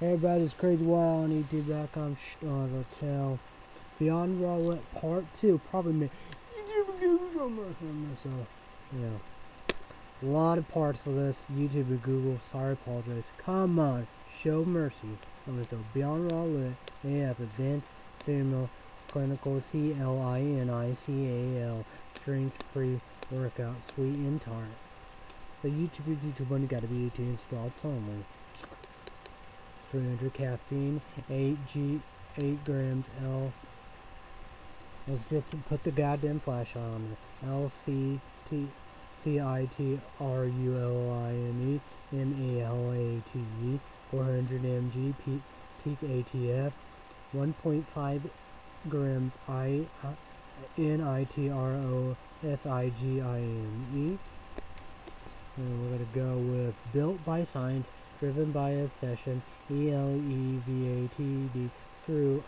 Everybody's crazy wild on YouTube.com. Let's tell. Beyond Roulette Part 2. Probably me. So, yeah. A lot of parts of this. YouTube and Google. Sorry, apologize. Come on. Show mercy. So, Beyond Roulette. They have advanced female clinical CLINICAL strength pre-workout sweet intolerant. So YouTube one gotta be 18 drops only. 300 caffeine, 8 grams L. Let's just put the goddamn flash on it. LCTITRULINE MALATE 400 mg peak ATF 1.5 grams NITROSIGINE. And we're going to go with Built by Science, Driven by Obsession, ELEVATD through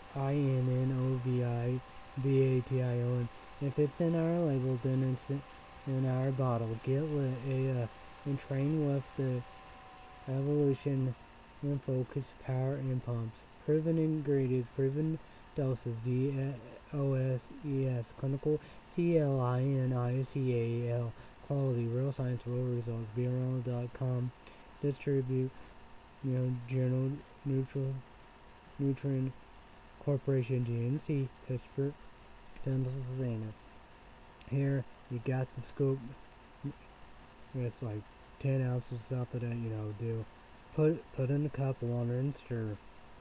INNOVIVATION. If it's in our label, then it's in our bottle. Get lit AF and train with the evolution and focus, power, and pumps. Proven ingredients, proven doses, DOSES, clinical, CLINICAL. Quality, real science, real results. BeReal.com. Distribute, Journal Nutrient Corporation, GNC, Pittsburgh, Pennsylvania. Here, you got the scoop. It's like 10 ounces of that, do. Put in a cup of water and stir.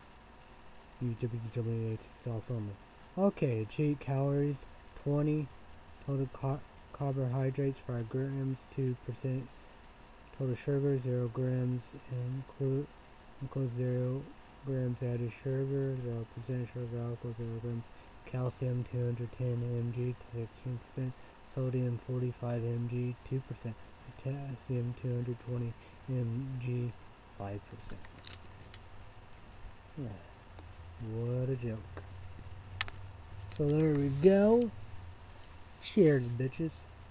UWWH style something. Okay, cheat calories, 20. Total carbohydrates, 5 grams, 2%. Total sugar, 0 grams. Include 0 grams added sugar, 0% sugar, alcohol, 0 grams. Calcium, 210 mg, 16%. Sodium, 45 mg, 2%. Potassium, 220 mg, 5%. Yeah. What a joke. So there we go. Cheers, bitches.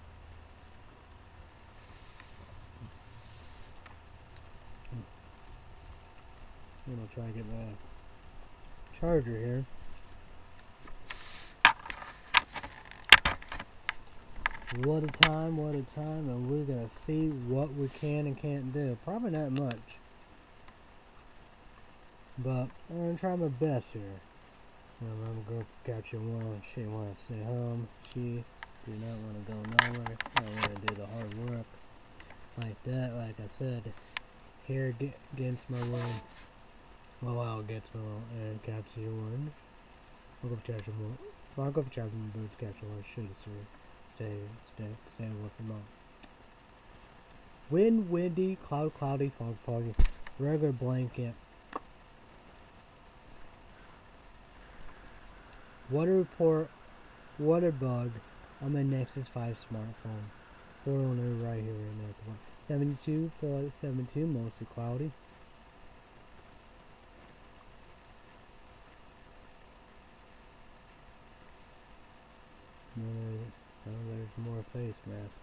I'm gonna try to get my charger here. What a time, and we're gonna see what we can and can't do. Probably not much, but I'm gonna try my best here. I'm gonna catch her while she wants to stay home. She do not want to go nowhere. I want to do the hard work like that. Like I said, here against my will. Well, out against my will and capture one. I'll go for charge one. I'll go for charge one boots capture one. Should have stay away from mom. Wind, windy, cloudy, foggy. Regular blanket. Water report, water bug on my Nexus 5 smartphone. 409 right here in that one. 72, feel like 72, mostly cloudy. There's more face mask.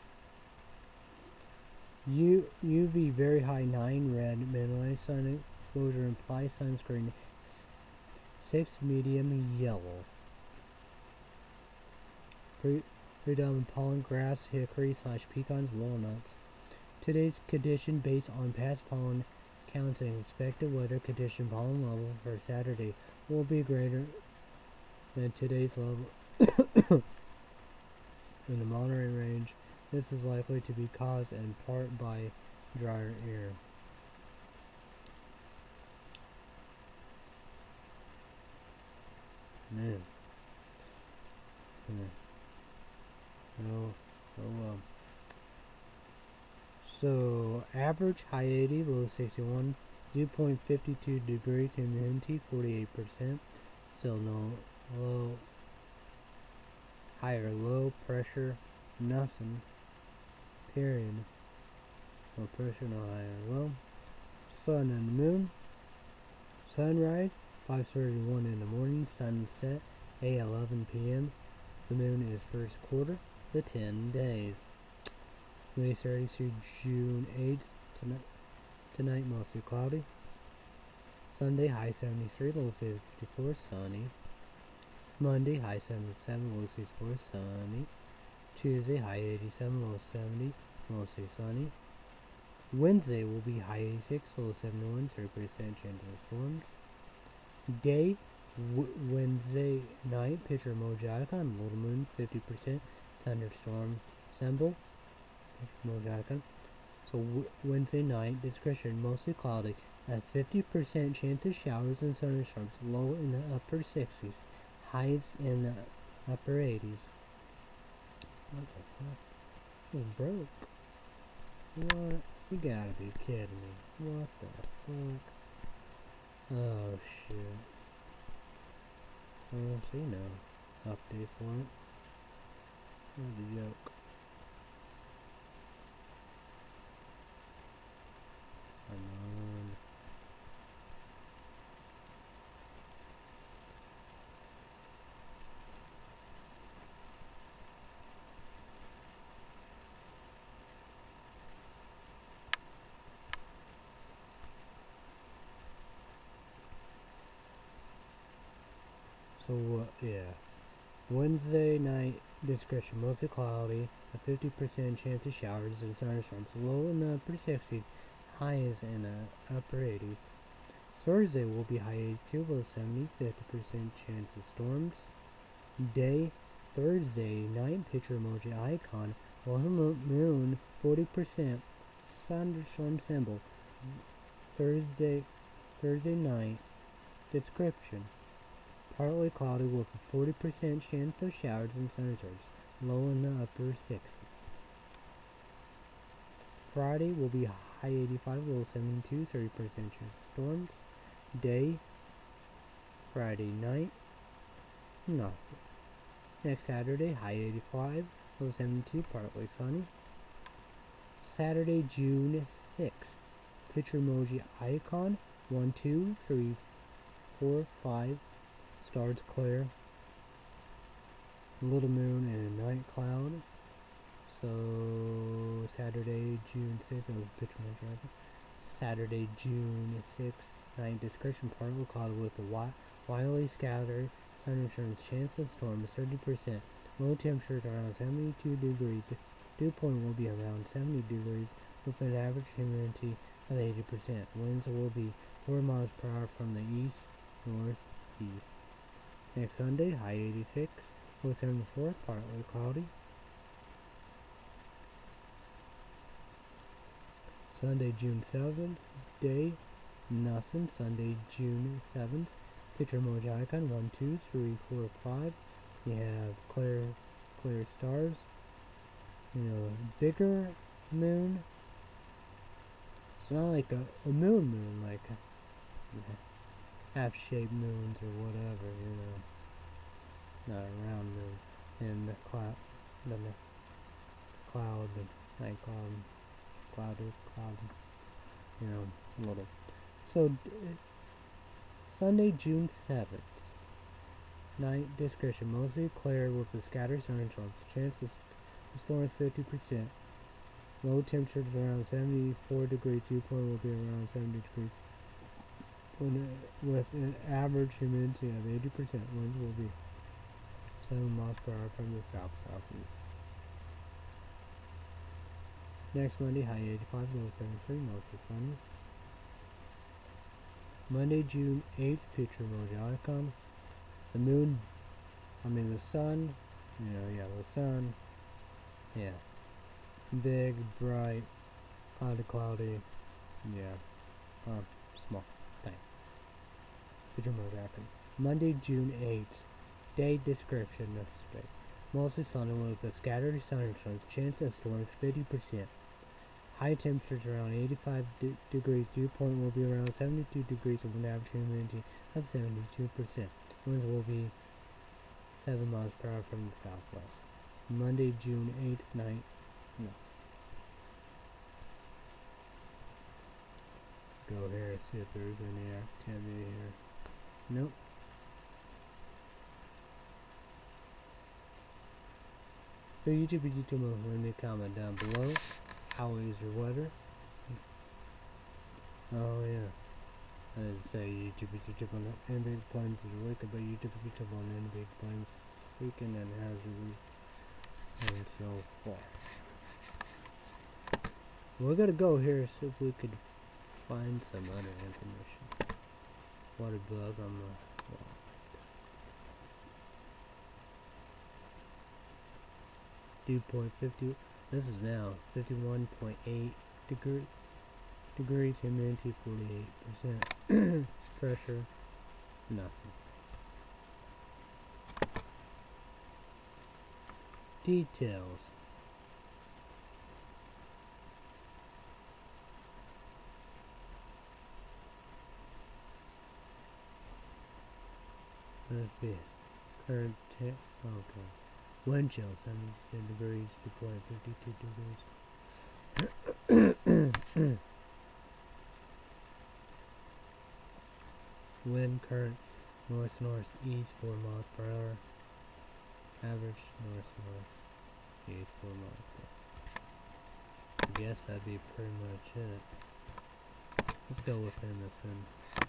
UV very high 9 red, minimized sun exposure implies sunscreen 6 medium yellow. Predominant pollen grass, hickory / pecans, walnuts. Today's condition based on past pollen counts and expected weather condition pollen level for Saturday will be greater than today's level in the moderate range. This is likely to be caused in part by drier air. Man. So average high 80, low 61, 0.52 degrees, humidity 48%. Still no low, higher low pressure, nothing. Period. No pressure, no higher low. Sun and the moon. Sunrise 5:31 in the morning. Sunset 8:11 p.m. The moon is first quarter. The 10 days. May 30 through June 8th. Tonight mostly cloudy. Sunday, high 73, low 54, sunny. Monday, high 77, low 64, sunny. Tuesday, high 87, low 70, mostly sunny. Wednesday will be high 86, low 71, 30% chance of storms. Day, Wednesday night, picture emoji icon, little moon, 50%, thunderstorm symbol, emoji icon. So Wednesday night, discretion, mostly cloudy, at 50% chance of showers and thunderstorms, low in the upper 60s, highs in the upper 80s. What the fuck? This is broke. What? You gotta be kidding me. What the fuck? Oh shit. Oh, so you know. Update for it. What a joke. Come on. So, yeah. Wednesday night, discretion, mostly cloudy, a 50% chance of showers and thunderstorms, low in the upper 60s, highs in the upper 80s. Thursday will be high 82, low 70, 50% chance of storms. Day, Thursday night, picture emoji icon, full moon, 40%, thunderstorm symbol. Thursday night, description. Partly cloudy with a 40% chance of showers and thunderstorms, low in the upper 60s. Friday will be high 85, low 72, 30% chance of storms. Day, Friday night, nothing. Next Saturday, high 85, low 72, partly sunny. Saturday, June 6th, picture emoji icon, 1, 2, 3, 4, 5, stars clear, little moon and a night cloud. So Saturday, June 6th, that was a picture of my driver. Saturday, June 6th, night discretion, partly cloudy with a widely scattered thunderstorms, chance of storm is 30%. Low temperatures around 72 degrees. Dew point will be around 70 degrees with an average humidity of 80%. Winds will be 4 miles per hour from the east, northeast. Next Sunday, high 86, low 74, partly cloudy. Sunday, June 7th, day, nothing. Sunday, June 7th, picture emoji icon, 1, 2, 3, 4, 5. You have clear stars. You know, bigger moon. It's not like a moon, like half-shaped moons or whatever, you know. Not a round moon. And the cloud, the night cloud, you know, a little. So, Sunday, June 7th. Night discretion, mostly clear with a scattered thunderstorms. Chance of storms 50%. Low temperatures around 74 degrees. Dew point will be around 70 degrees. With an average humidity of 80%. Winds will be 7 miles per hour from the south-southeast. Next Monday, high 85, low 73, mostly sunny. Monday, June 8th, picture emoji icon. The moon, the sun, the sun, yeah. Big, bright, cloudy, yeah. Small, tiny. Picture emoji icon. Monday, June 8th, day description, mostly sunny with a scattered thunderstorms, chance of storms 50%. High temperatures around 85 degrees. Dew point will be around 72 degrees with an average humidity of 72%. Winds will be 7 miles per hour from the southwest. Monday, June 8th, night. Yes. Go here, see if there's any activity here. Nope. So YouTube, leave me a comment down below. How is your weather? Oh yeah. I didn't say YouTube on NBA plans is wicked, but YouTube on NBA plans this weekend and has a week and so far. We're gonna go here see if we could find some other information. Water bug on the wall. Dew point 50. This is now 51.8 degrees. Humidity 48%. Pressure nothing. Details. Let's see. Current okay. Wind chill 70 degrees, dew point 52 degrees. Wind current northeast 4 miles per hour. Average northeast 4 miles per hour. I guess that'd be pretty much it. Let's go with Emerson.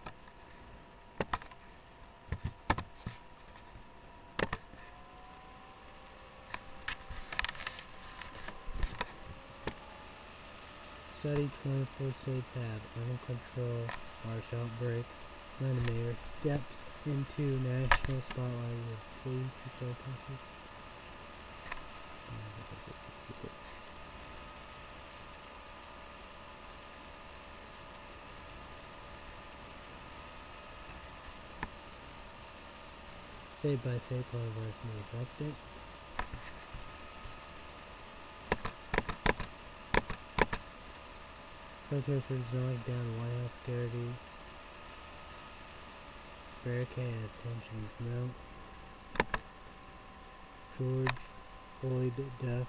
Study 24 states have under control marsh outbreak. Mayor steps into national spotlight with police protesters. State by state coronavirus news update. Protesters knocked down White House security barricade as tensions mount. George Floyd death.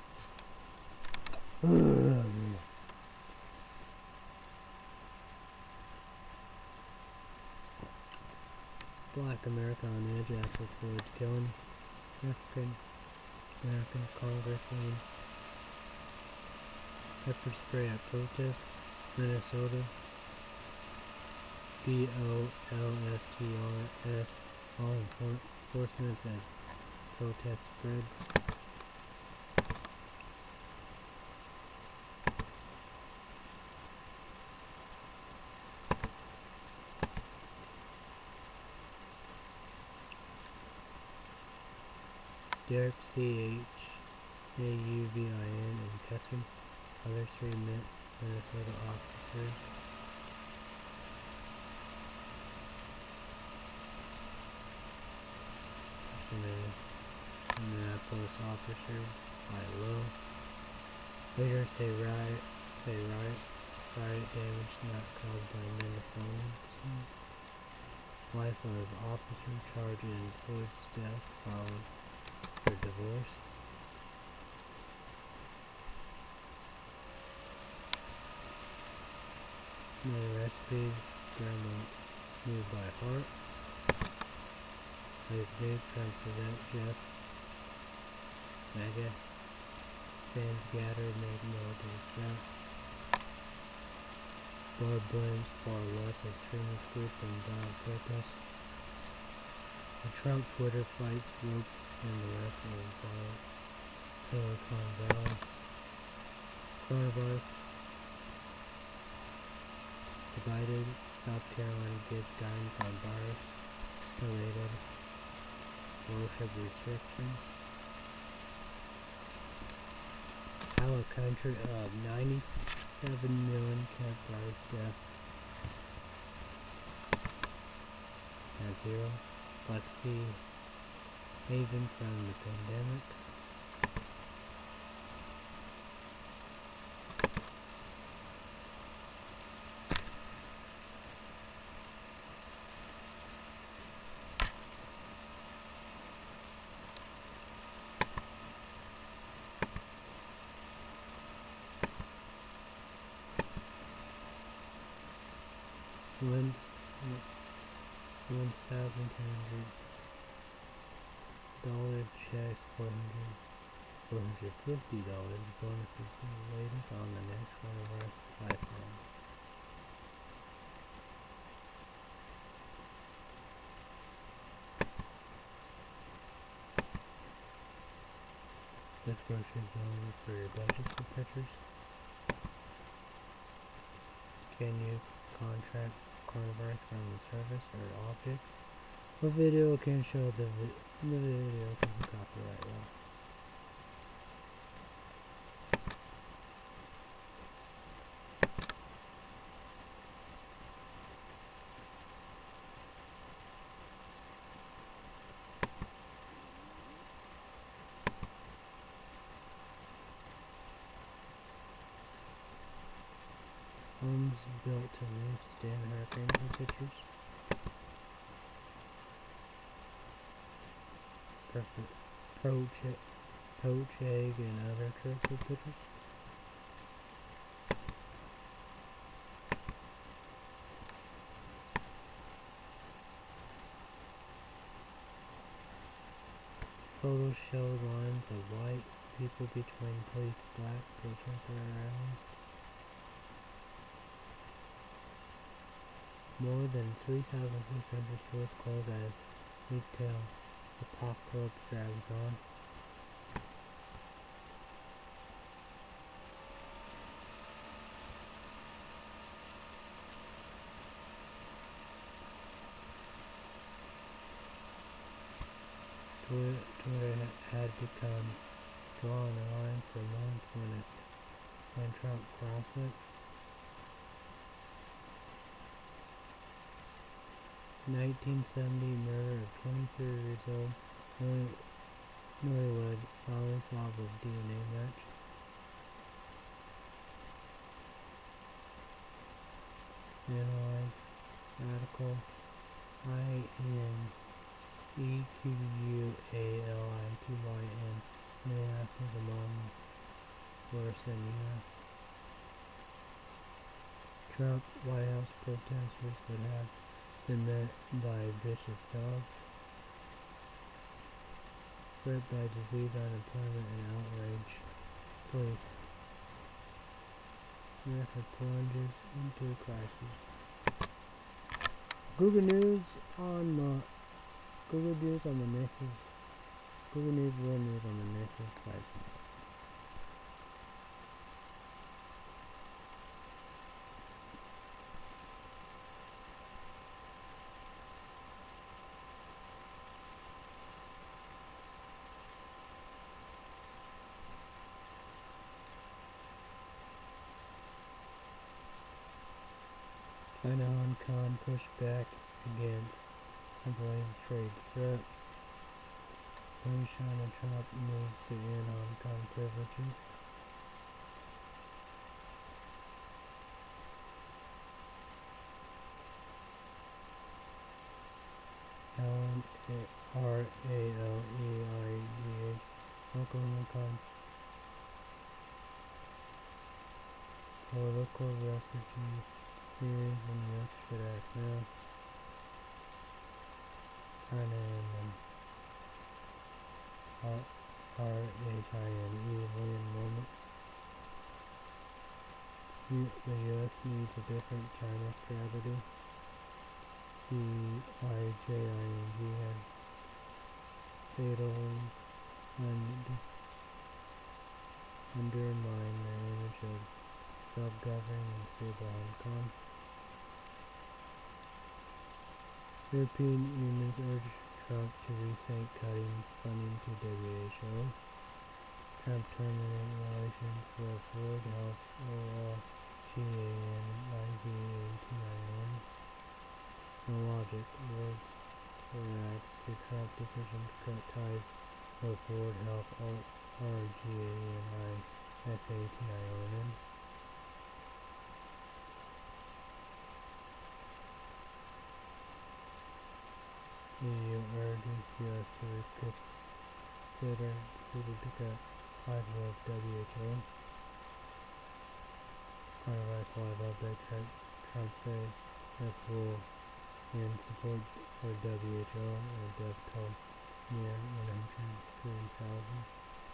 Black America on edge after Floyd killing. African American congressman. Pepper spray at protest. Minnesota. BOLSTRS. All enforcement as protest spreads. Derek CHAUVIN and Kessler. Other 3 Minnesota officers. Minneapolis officers by low. Later say riot damage not caused by Minnesotans. Wife of officer charged in Floyd's death followed her divorce. Many recipes, grandma knew by heart. Latest news, Trump present Jeff. Mega. Fans gathered, make military threat. Barr blames far left extremist group and violent protests. The Trump Twitter fights ropes and the rest of Silicon Valley. Coronavirus. Divided. South Carolina gives guidance on virus related worship restrictions. How a country of 97 million campfires death at 0. Black Sea haven from the pandemic. $1,200 checks, $450 bonuses, the latest on the next coronavirus lifeline. best groceries delivered for your budget for pictures. Can you contract coronavirus from the service or object? What video can show the video can be copyright law? Homes built to withstand hurricanes and pictures. Perfect. Poach egg and other tricks with pictures. Photos showed lines of white people between police black patrons around. More than 3,600 stores closed as retail apocalypse drags on. Twitter had become drawn a line for months when Trump crossed it. 1970 murder of 23-year-old Newlywed following solved with DNA match. Analyze radical INEQUALITYN Minneapolis among worse than U.S. Trump White House protesters would have been met by vicious dogs, hurt by disease, unemployment, and outrage. Police. America plunges into crisis. Google News on the nation. Google News World News on the nation's crisis. China Hong Kong pushed back against unbelievable trade threat. China Trump moves to end Hong Kong privileges. Hong Kong political refugee theories and U.S. should act now. China and RHINE William moment. The U.S. needs a different China strategy. The IJING has fatally undermined the image of self-governing and stable Hong Kong. European Union urged Trump to rethink cutting funding to WHO. Trump terminated relations with World Health GAN No logic. Words reacts to Trump's decision to cut ties with World Health RGANISATION. EU urges US to reconsider decision to cut ties with WHO. Coronavirus live update. Trump said this will end support for WHO and death toll near 103,000.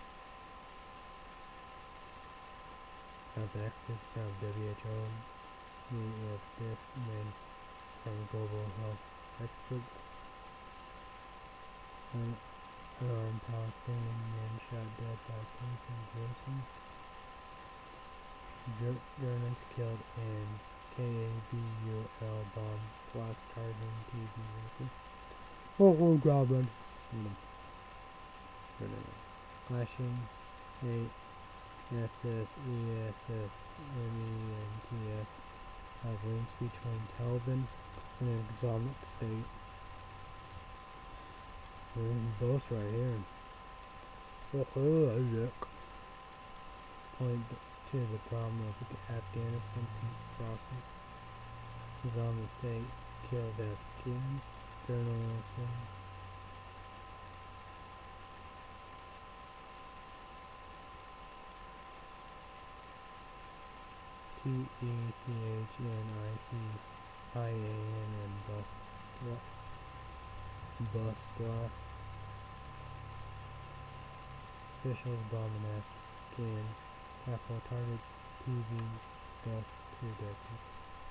Trump exits from WHO. Meet with this man from global health experts. Palestinian man shot dead by police in Jerusalem. Germans killed in KABUL bomb blast targeting TV worker. Oh, Goblin. Flashing 8 SSESS MENTS have links between Taliban and an Islamic State. Both right here. Look. Point to the problem of the Afghanistan peace process. Islamic State kills Afghan journalism. TECHNICIAN bus blast. Officials bomb an Afghan capital target TV bus predicted.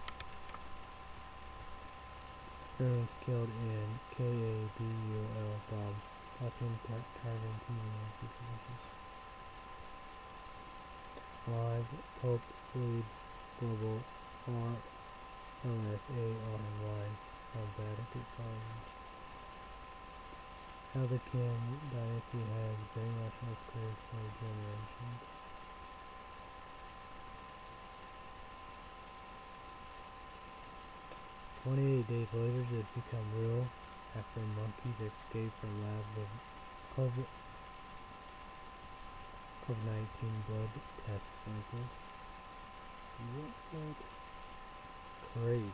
Journalists killed in KABUL bomb blasting targeting TV situations. Live Pope leads global RLSA online on Vatican College. How the Kim dynasty has brainwashed North Korea for generations. "28 days later did it become real after monkeys escaped from lab with COVID-19 blood test samples." What? Crazy.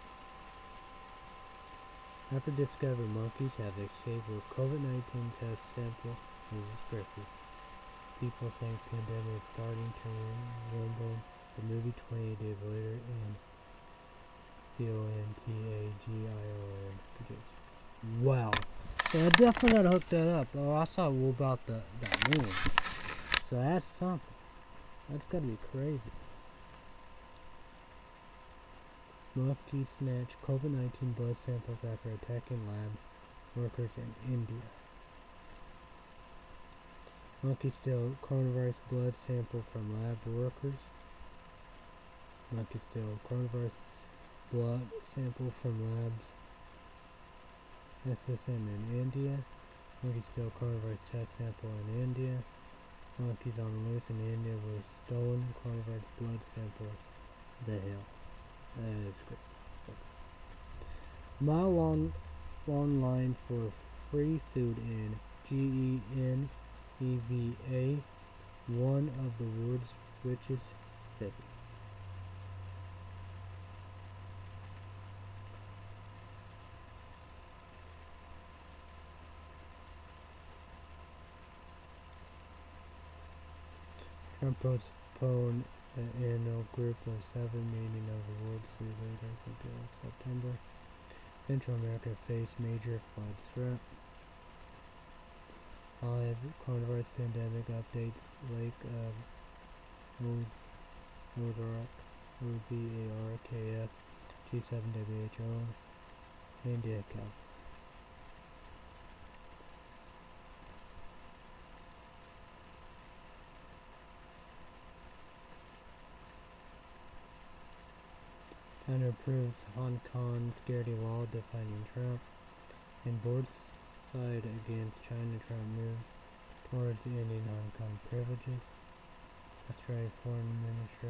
After discovered monkeys have escaped with COVID-19 test sample is expected. People think pandemic is starting to resemble the movie 28 Days Later and CONTAGION. Wow. So I definitely gotta hook that up. Oh, I saw about that moon. So that's something. That's gotta be crazy. Monkey snatch COVID-19 blood samples after attacking lab workers in India. Monkey steal coronavirus blood sample from lab workers. Monkey steal coronavirus blood sample from labs. SSM in India. Monkey steal coronavirus test sample in India. Monkeys on the loose in India with stolen coronavirus blood sample. The hell. That is great. Mile long line for free food in GENEVA, one of the world's richest cities. Trump postponed the annual Group of 7 meeting of the world's leaders until September. Central America faced major flood threat. 5 coronavirus pandemic updates. Lake of Ozarks, G7 WHO, India, California. China approves Hong Kong security law defining Trump. And board side against China, Trump moves towards ending Hong Kong privileges. Australian Foreign Minister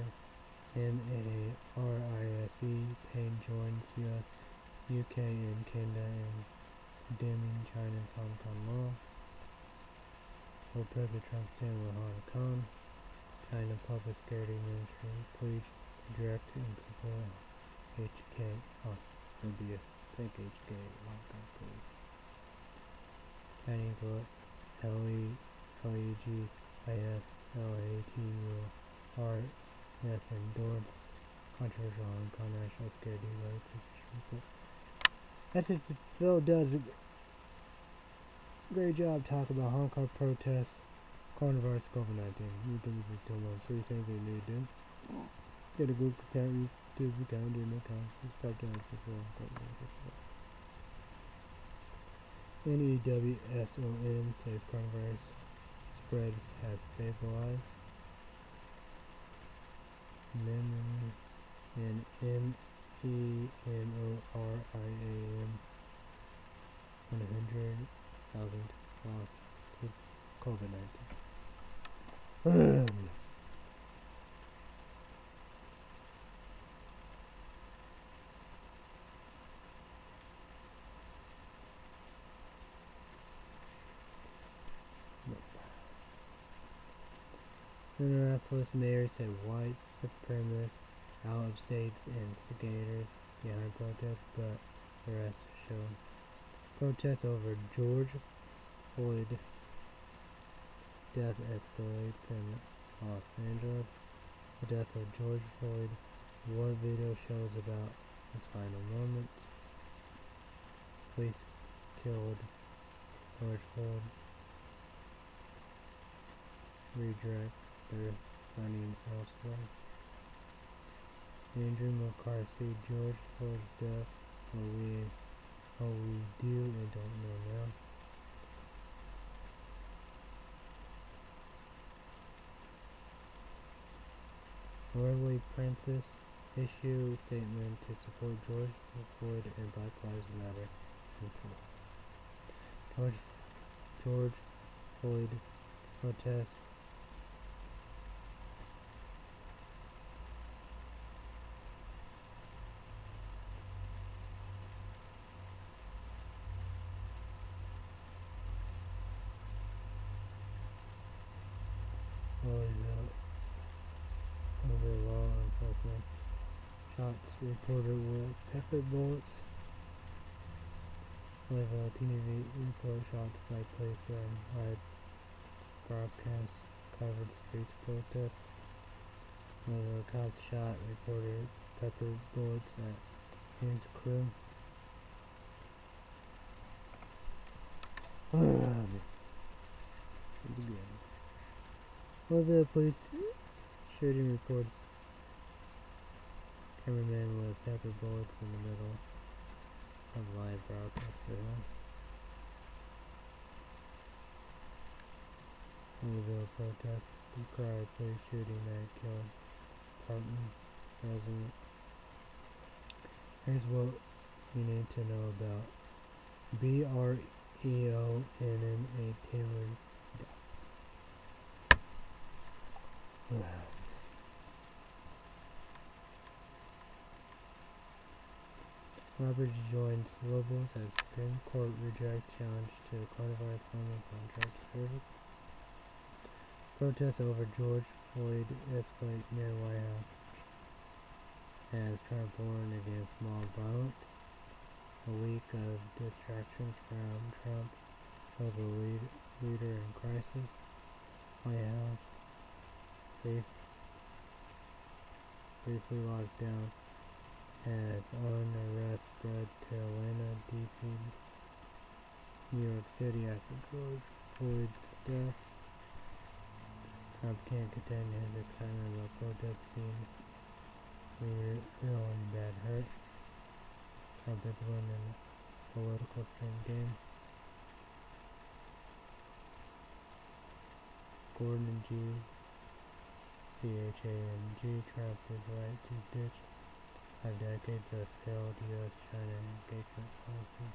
MARISE Payne joins US, UK, and Canada in condemning China's Hong Kong law. Will President Trump stand with Hong Kong? China Public Security Ministry pleads to direct and support HK. India. Think HK. Hong Kong, please. Chinese LEGISLATURS endorse controversial Hong Kong national security report. Phil does a great job talking about Hong Kong protests, coronavirus, COVID-19. You do the 2 months, 3 things you need to do. Get a Google account, YouTube account, do no account, subscribe to us if you want. NEWSON says coronavirus spreads has stabilized. And MENORIAM 100,000 lost to COVID-19. Minneapolis mayor said white supremacists out of states instigators behind protests, but arrests shown. Protests over George Floyd death escalates in Los Angeles. The death of George Floyd. What video shows about his final moments? Police killed George Floyd. Redirect their money elsewhere. Andrew McCarthy, George Floyd's death. What we do and don't know now. Beverly Princess issue statement to support George Floyd and Black Lives Matter. George Floyd protests. Over law enforcement. Shots reported with pepper bullets. Louisville TV report shots by police during live broadcast covered streets protest. Louisville cops shot reported pepper bullets at News Crew. Louisville police shooting reports cameraman with pepper bullets in the middle of live broadcast. Louisville protests decry police shooting that killed apartment residents. Here's what you need to know about BREONNA Taylor's death. Roberts joins Lobos as Supreme Court rejects challenge to coronavirus only contract service. Protests over George Floyd escalate near White House as Trump warned against mob violence. A week of distractions from Trump shows a leader in crisis. White House briefly locked down as unrest spread to Atlanta, D.C., New York City after George Floyd's death. Trump can't contain his excitement about protests being really bad hurt. Trump is winning a political string game. Gordon G. CHANG. Trump is right to ditch 5 decades of failed U.S.-China engagement policy.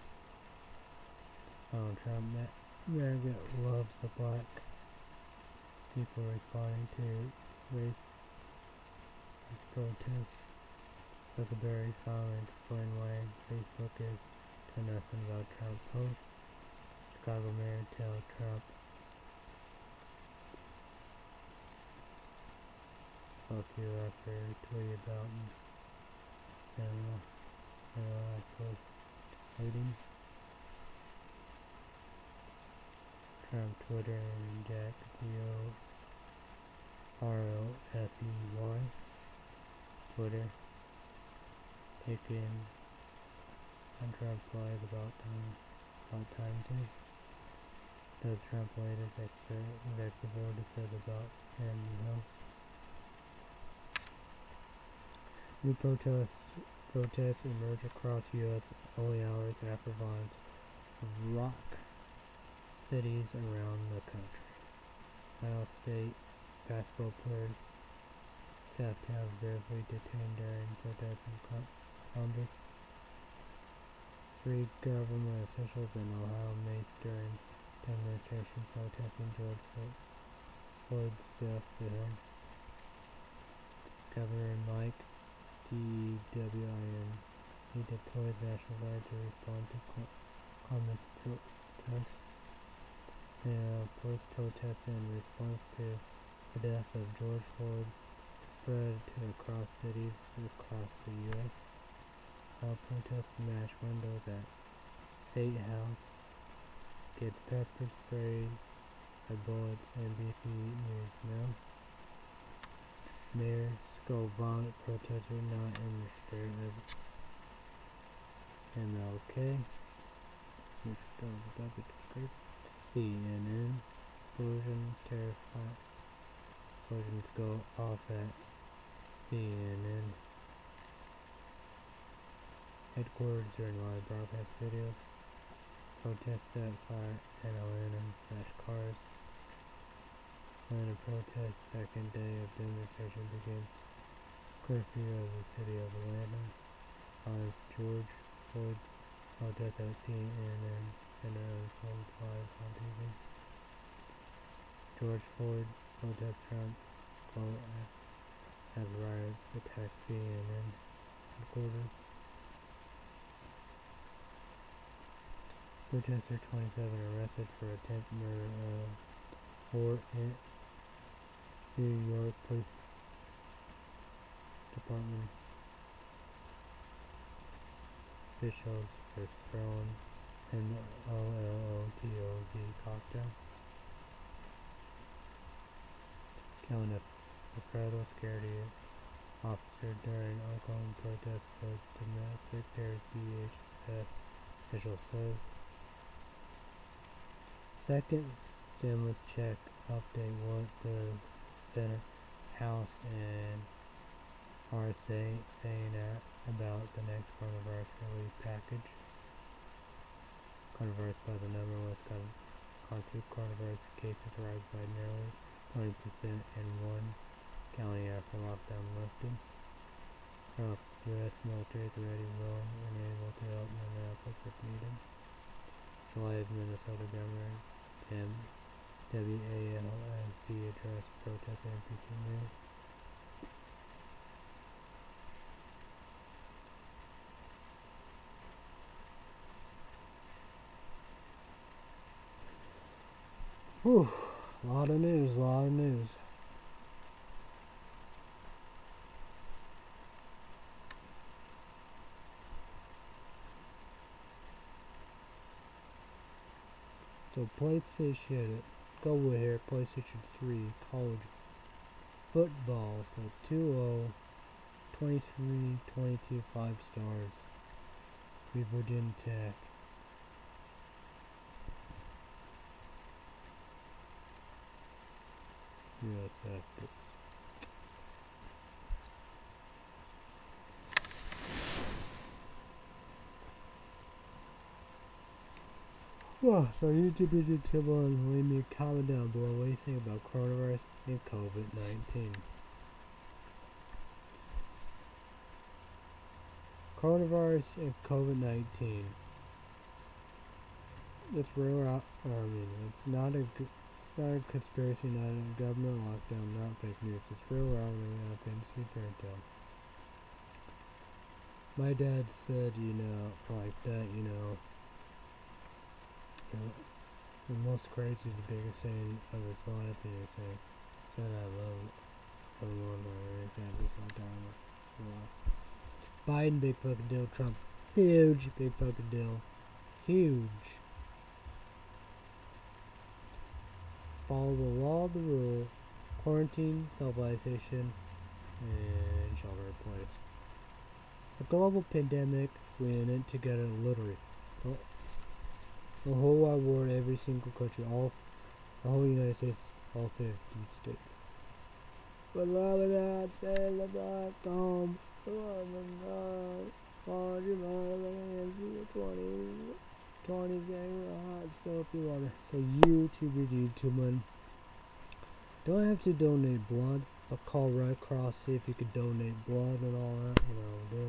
Donald Trump, America loves the black people responding to race protests. Zuckerberg finally explained why Facebook is doing nothing about Trump posts. Chicago mayor tells Trump fuck you after a tweet about I post tweeting. Trump Twitter and Jack DOROSEY Twitter taking on Trump's lies about time too. Does Trump latest executive order said about him, New protests emerge across U.S. only hours after violence rock cities around the country. Ohio State basketball players staff to have briefly detained during protests in Columbus. 3 government officials in Ohio maced during demonstration protesting George Floyd's death to him. Governor Mike DeWine, he deployed National Guard to respond to Columbus protests. Police protests in response to the death of George Floyd spread to across cities across the U.S. While protests smashed windows at State House, gets pepper sprayed by bullets. NBC News now. Mayors go violent protesters not in the spirit of MLK. Which goes CNN. Explosion terrified. Explosions go off at CNN headquarters during live broadcast videos. Protests set fire in Atlanta and smashed cars. Atlanta protests, second day of demonstration begins. Curfew of the city of Atlanta. Honest George Floyd's protest at CNN Center unfolds live on TV. George Floyd protest Trump's quote as riots attack CNN headquarters. Protester 27 arrested for attempted murder of 4 New York Police Department officials were thrown an OLOTOD cocktail. Killing a federal security officer during ongoing protest, both domestic DHS official says. Second stimulus check update: what the Senate, House, and are saying about the next coronavirus relief package. Coronavirus by the number of Wisconsin coronavirus cases rise by nearly 20% in one county after lockdown lifted. U.S. military is ready, willing, and able to help Minneapolis if needed. July, Minnesota Governor Tim WALSC addressed protests at NBC News. Whew, lot of news. So PlayStation, go with here, PlayStation 3, college football, so 2-0, 23, 22, 5 stars, Virginia Tech. USF. Oh, so YouTube is YouTube and leave me a comment down below what you think about coronavirus and COVID-19. Coronavirus and COVID-19. It's real. It's not a conspiracy, not a government lockdown, not fake news. It's real reality happens. You can't tell. My dad said, like that, the most crazy, the biggest thing of his life, and he said I love everyone or anything before time. Biden, big fucking deal. Trump, huge, big fucking deal. Huge. Follow the law, the rule, quarantine, self-isolation, and shelter in place. A global pandemic, we in it together, literally. The whole wide world, every single country, the whole United States, all 50 states. But love it out, stay in the black home. Love it out, watch your mind, 20. 20 hot soapy water. So YouTubers, don't have to donate blood, but call Red Cross, see if you could donate blood and all that, dude.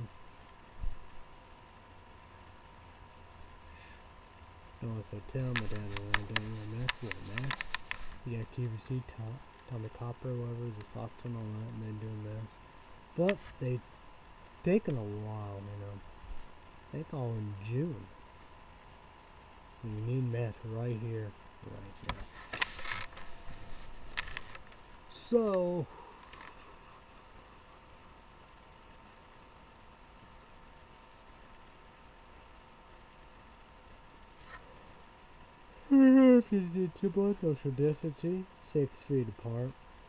Also tell my dad I want to donate a mask, what a mask. You got QVC, Tommy Copper, whatever, the socks and all that, and then doing masks. But they taken a while, It's like all in June. You need masks right here, right now. So if you see two social distancing, 6 feet apart.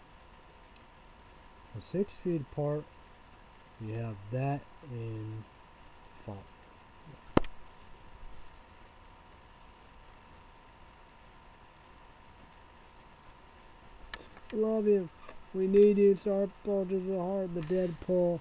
6 feet apart, you have that in font. Love you. We need you. It's our soldiers of the heart, the Deadpool.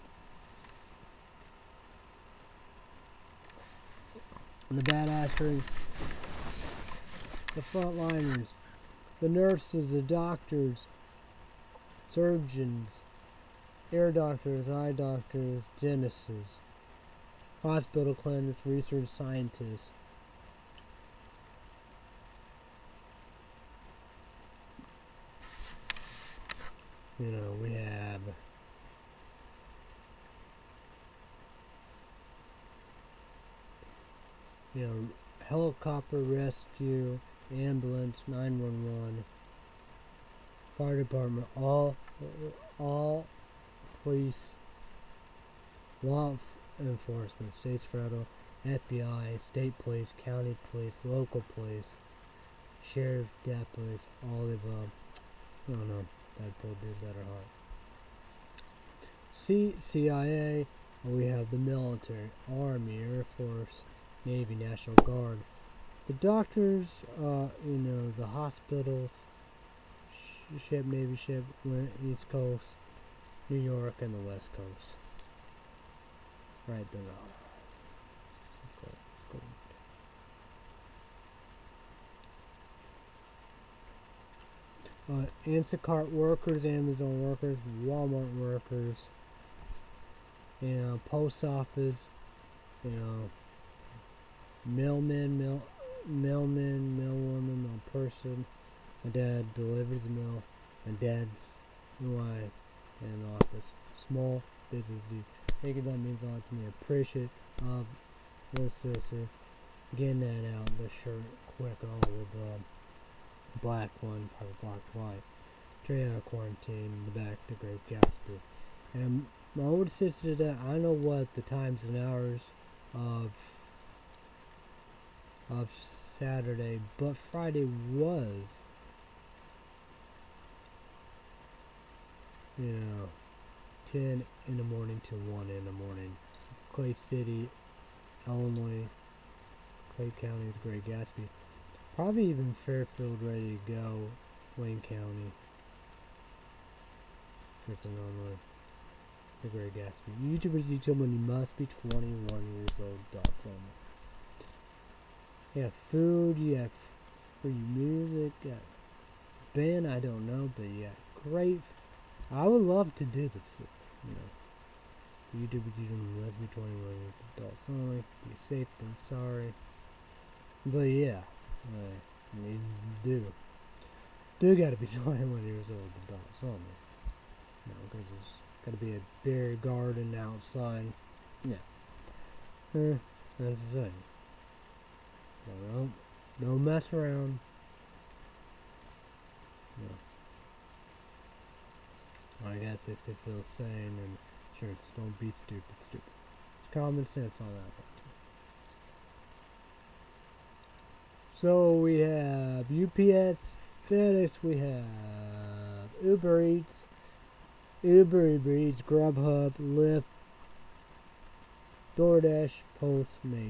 And the badassery. The frontliners. The nurses, the doctors, surgeons, ear doctors, eye doctors, dentists, hospital clinics, research scientists. We have helicopter rescue, ambulance, 911, fire department, all police, law enforcement, states, federal, FBI, state police, county police, local police, sheriff, deputies, all the above. I don't know. Deadpool did better heart. CIA, we have the military, Army, Air Force, Navy, National Guard. The doctors, the hospitals, Navy ship, East Coast, New York, and the West Coast. Right there. Let's go. Instacart workers, Amazon workers, Walmart workers, post office, mailman, mailwoman, mailperson. My dad delivers the mail. My dad's wife in the office. Small business dude. Thank you, that means a lot to me. Appreciate little sister getting that out. The shirt quick all with black one, part of black white. Straight out of quarantine in the back, the Great Gatsby. And my older sister did that. I don't know what the times and hours of Saturday, but Friday was, 10 in the morning to 1 in the morning. Clay City, Illinois, Clay County, the Great Gatsby. Probably even Fairfield ready to go, Wayne County. Fairfield, Illinois, the Great Gatsby. YouTubers, you must be 21 years old. Dots on it. You have food, you have free music, band, I don't know, but yeah, great. I would love to do the food, YouTubers, you must be 21 years old. Adults only. Be safe than sorry. But yeah. You do gotta be 21 years old to adopt something. Because there's gotta be a beer garden outside. Yeah. That's the thing. Don't mess around. I guess if it feels sane, and sure, don't be stupid. It's common sense on that one. So we have UPS, FedEx, we have Uber Eats, Grubhub, Lyft, DoorDash, Postmates.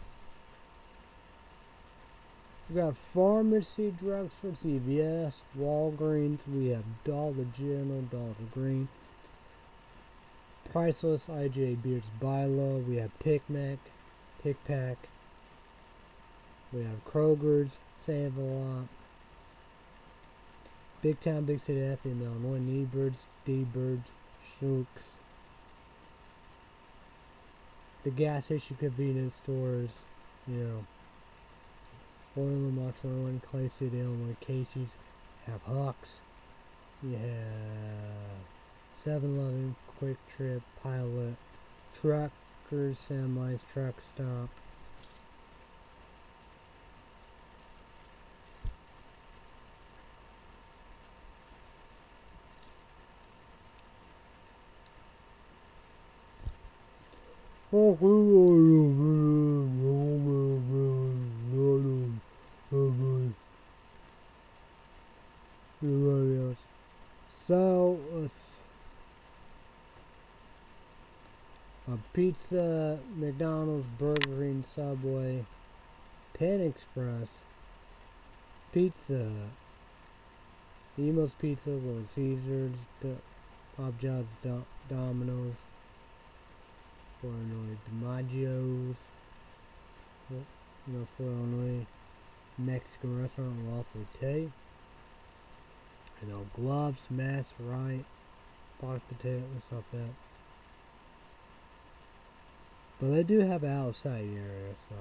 We got pharmacy, drugstore, CVS, Walgreens. We have Dollar General, Dollar Green, Priceless, IGA Beards, Buy Low. We have PicMac, PicPack. We have Kroger's, Save-A-Lot, Big Town, Big City, FM, Illinois, Neebirds, D-Birds, Schnucks, the gas station convenience stores, you know, Orland, March 21, Clay City, Illinois, Casey's, have Hucks, you have 7-Eleven, Quick Trip, Pilot, Truckers, Semis, Truck Stop, so a pizza, McDonald's, Burger King, Subway, Pan Express, Pizza, Emo's Pizza, Little Caesars, Pop Jobs, Domino's, Illinois, DiMaggio's, for Illinois, Mexican restaurant, Lawful Tay, Gloves, Mass, Right, Box Potato, and stuff like that. But they do have an outside area, so,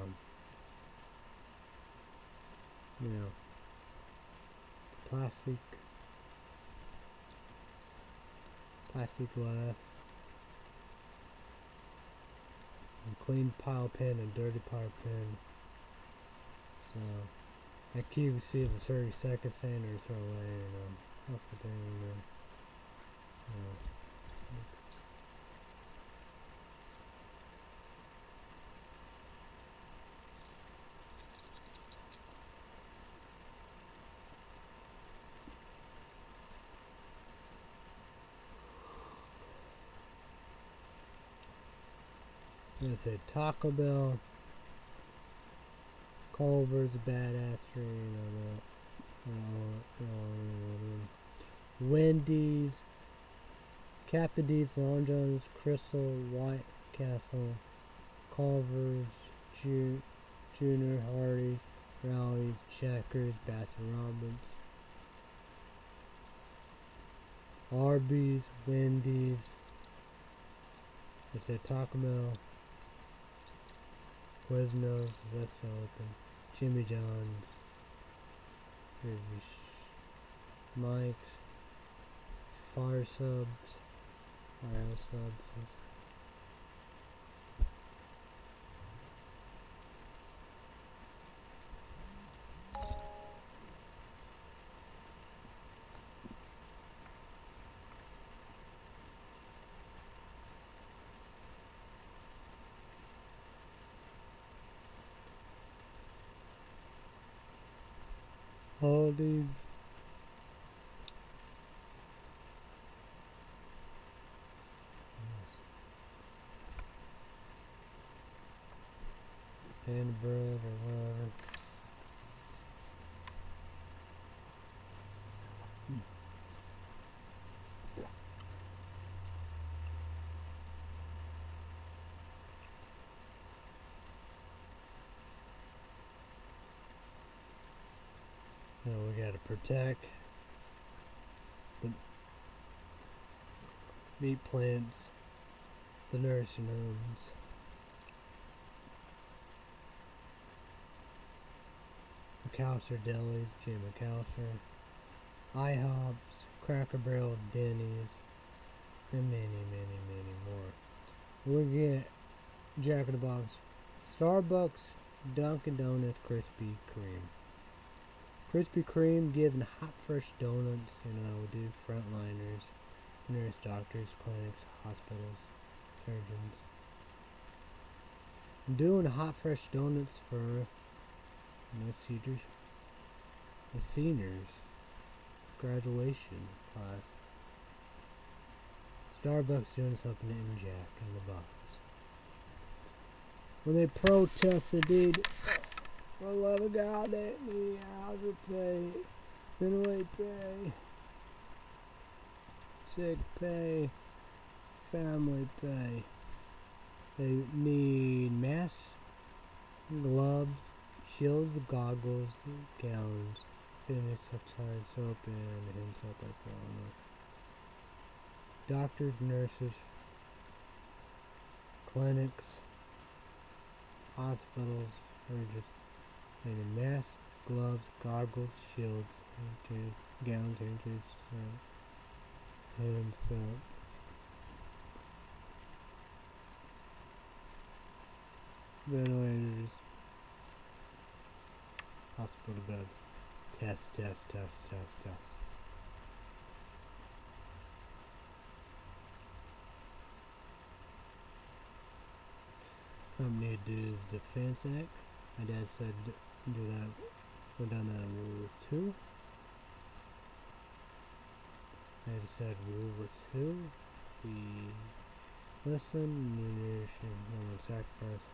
plastic glass, and clean pile pen and dirty pile pen. So, that QVC is a 30-second standard, so half the thing, I'm gonna say Taco Bell, Culver's, Badassery, Wendy's, Captain D's, Long John's, Crystal, White Castle, Culver's, Junior, Hardy, Rowley's, Checkers, Baskin-Robbins, Arby's, Wendy's, I said Taco Bell, Quiznos, that's open, Jimmy John's, Mike's, Fire Subs, Firehouse Subs, Aldi's, Panda Bread or whatever. We gotta protect the meat plants, the nursing homes, McAllister Delis, Jim McAllister, IHOPs, Cracker Barrel, Denny's, and many more. We'll get Jack in the Box, Starbucks, Dunkin' Donuts, Krispy Kreme. Krispy Kreme giving hot fresh donuts, we do frontliners, nurse, doctors, clinics, hospitals, surgeons. I'm doing hot fresh donuts for the seniors graduation class. Starbucks doing something in Jack in the Box. When they protested, dude, for the love of God, they need housing pay, minimum pay, sick pay, family pay. They need masks, gloves, shields, goggles, gowns, sanitized soap, and hand soap I found. Doctors, nurses, clinics, hospitals, urgent, and masks, gloves, goggles, shields, gowns, hand soap. Ventilators, hospital beds, test. Company to do the Defense Act. My dad said do that. We're done that in World War II. I said World War II. We listen, munition, human sacrifice.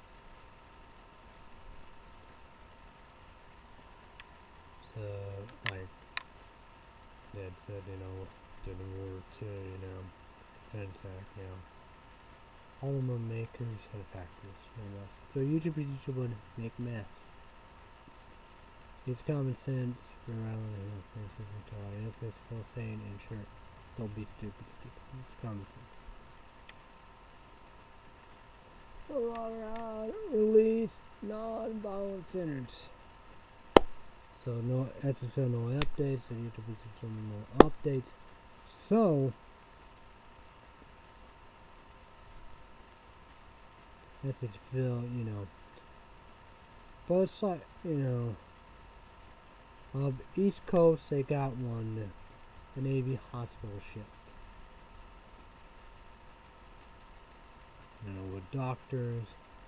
So, like Dad said, during World War II, Defense Act, all of them are makers and factories, So YouTubers would make masks. Use common sense for around yes, it's full saying and sure. Don't be stupid. It's common sense. Alright, release non-violent finish. So no SSL, no updates, and YouTube is no updates. So SSL, but it's like, of East Coast they got one, the Navy hospital ship. With doctors,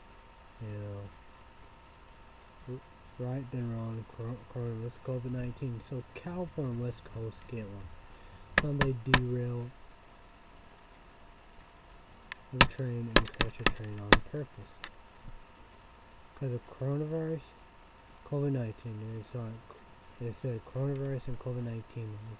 right then on coronavirus COVID-19. So California West Coast get one. Somebody derail the train and crash a train on purpose. Because of coronavirus, COVID-19. They said coronavirus and COVID-19 is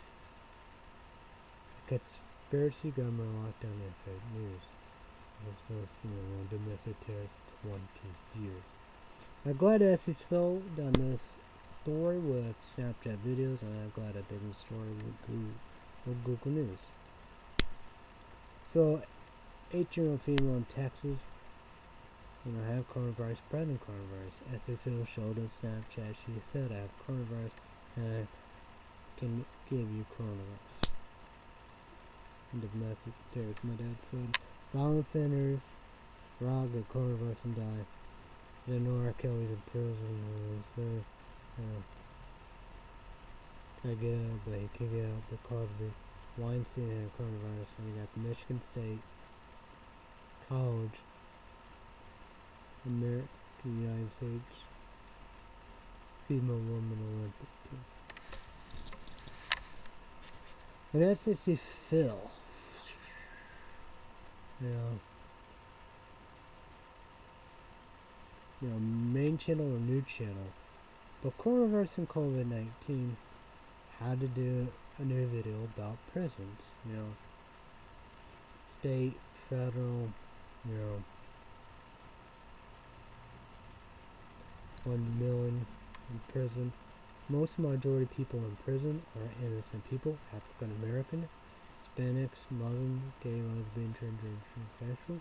conspiracy government lockdown and fake news. Domestic terrorist 20 years. I'm glad SSL done this story with Snapchat videos, and I'm glad I did this story with Google News. So, 8-year-old female in Texas, have coronavirus, pregnant coronavirus. SSL showed on Snapchat. She said, I have coronavirus, and I can give you coronavirus. Domestic terrorist, my dad said. Violent offenders, rob the coronavirus and die. Then R. Kelly's in prison. Try to get out, but he can't get out because of the Weinstein had coronavirus. And we got the Michigan State College, American United States female woman Olympic team. And that's if you Phil. Main channel or new channel. But coronavirus and COVID-19 had to do a new video about prisons. State, federal, 1 million in prison. Most majority people in prison are innocent people, African American, Hispanics, Muslim, gay, lesbian, transgender, transsexual.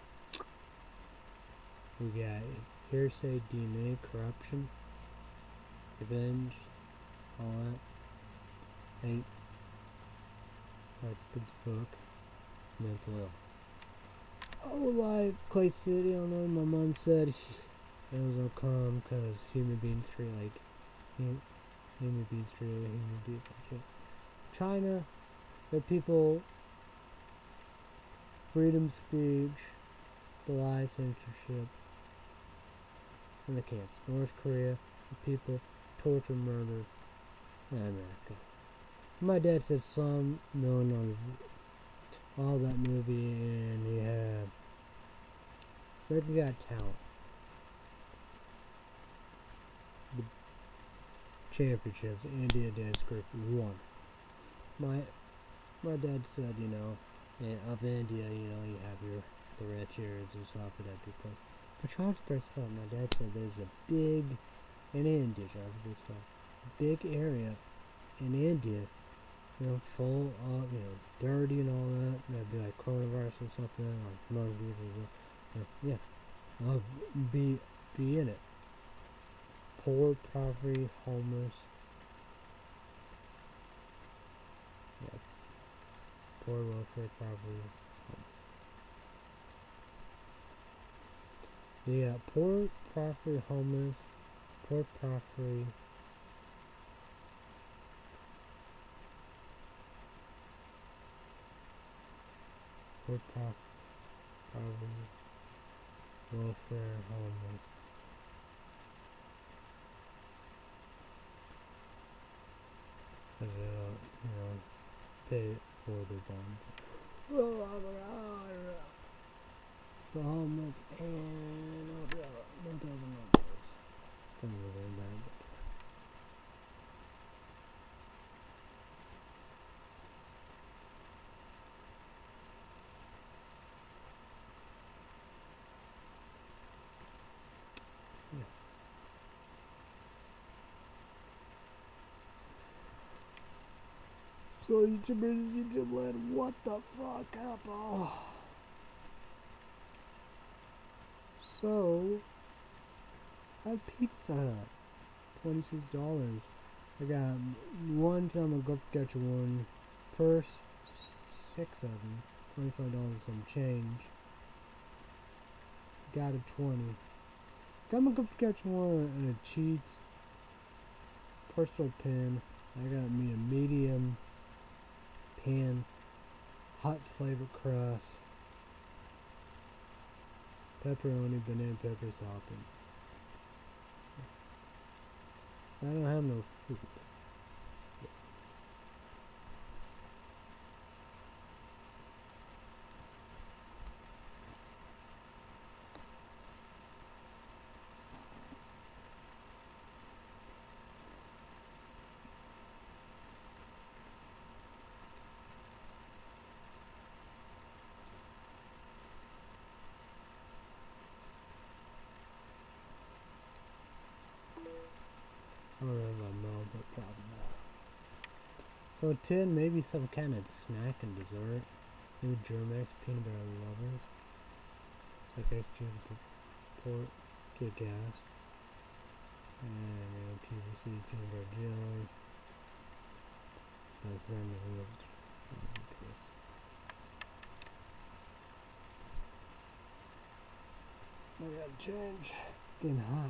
We got hearsay, DNA, corruption, revenge, all that. Hate, like the fuck, mental ill. Oh, like Clay City, I don't know. My mom said it was all calm because human beings treat like human beings and shit. China, the people, freedom of speech, the lie, censorship, and the camps. North Korea, the people, torture, murder, and America. My dad said some known on all that movie, and he had American Got Talent. The championships, India dance group won. My dad said, of India, you have the rich areas and stuff of that people. But Trump's first my dad said there's a big in India, big area in India, you know, full of, you know, dirty and all that. That'd be like coronavirus or something, or monkeys or yeah. I'll be in it. Poor, poverty, homeless. Yeah. Poor, welfare, poverty. Yeah, poor, poverty, homeless. Poor, poverty. Poor, poverty, welfare, homeless. Cause they don't, you know, pay for the bond. The homeless and multiple numbers. Kind of very bad. Yeah. So YouTube land, what the fuck up? Oh. So I had Pizza Hut, $26. I got one time a go get one purse, 6 of them, $25 some change. Got a 20. Got my go get one cheese, personal pen. I got me a medium pan, hot flavor crust, pepperoni, banana pepper topping. I don't have no food. I don't know if I know, but probably not. So a 10, maybe some kind of snack and dessert. Maybe Germex peanut butter lovers. It's like extra port, get gas. And you know, PVC peanut butter jelly. That's them twist. I gotta change. Getting hot.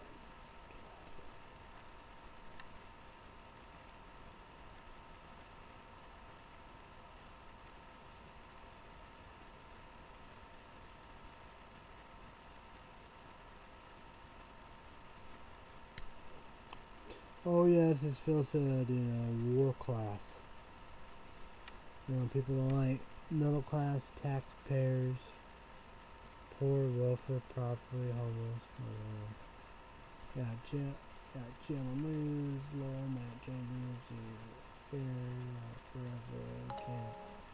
Oh yes, as Phil said, you know, war class. You know, people don't like middle class taxpayers, poor, welfare, property, homeless. Got gentlemen, Laura, Matt Chambers, here, forever, can't.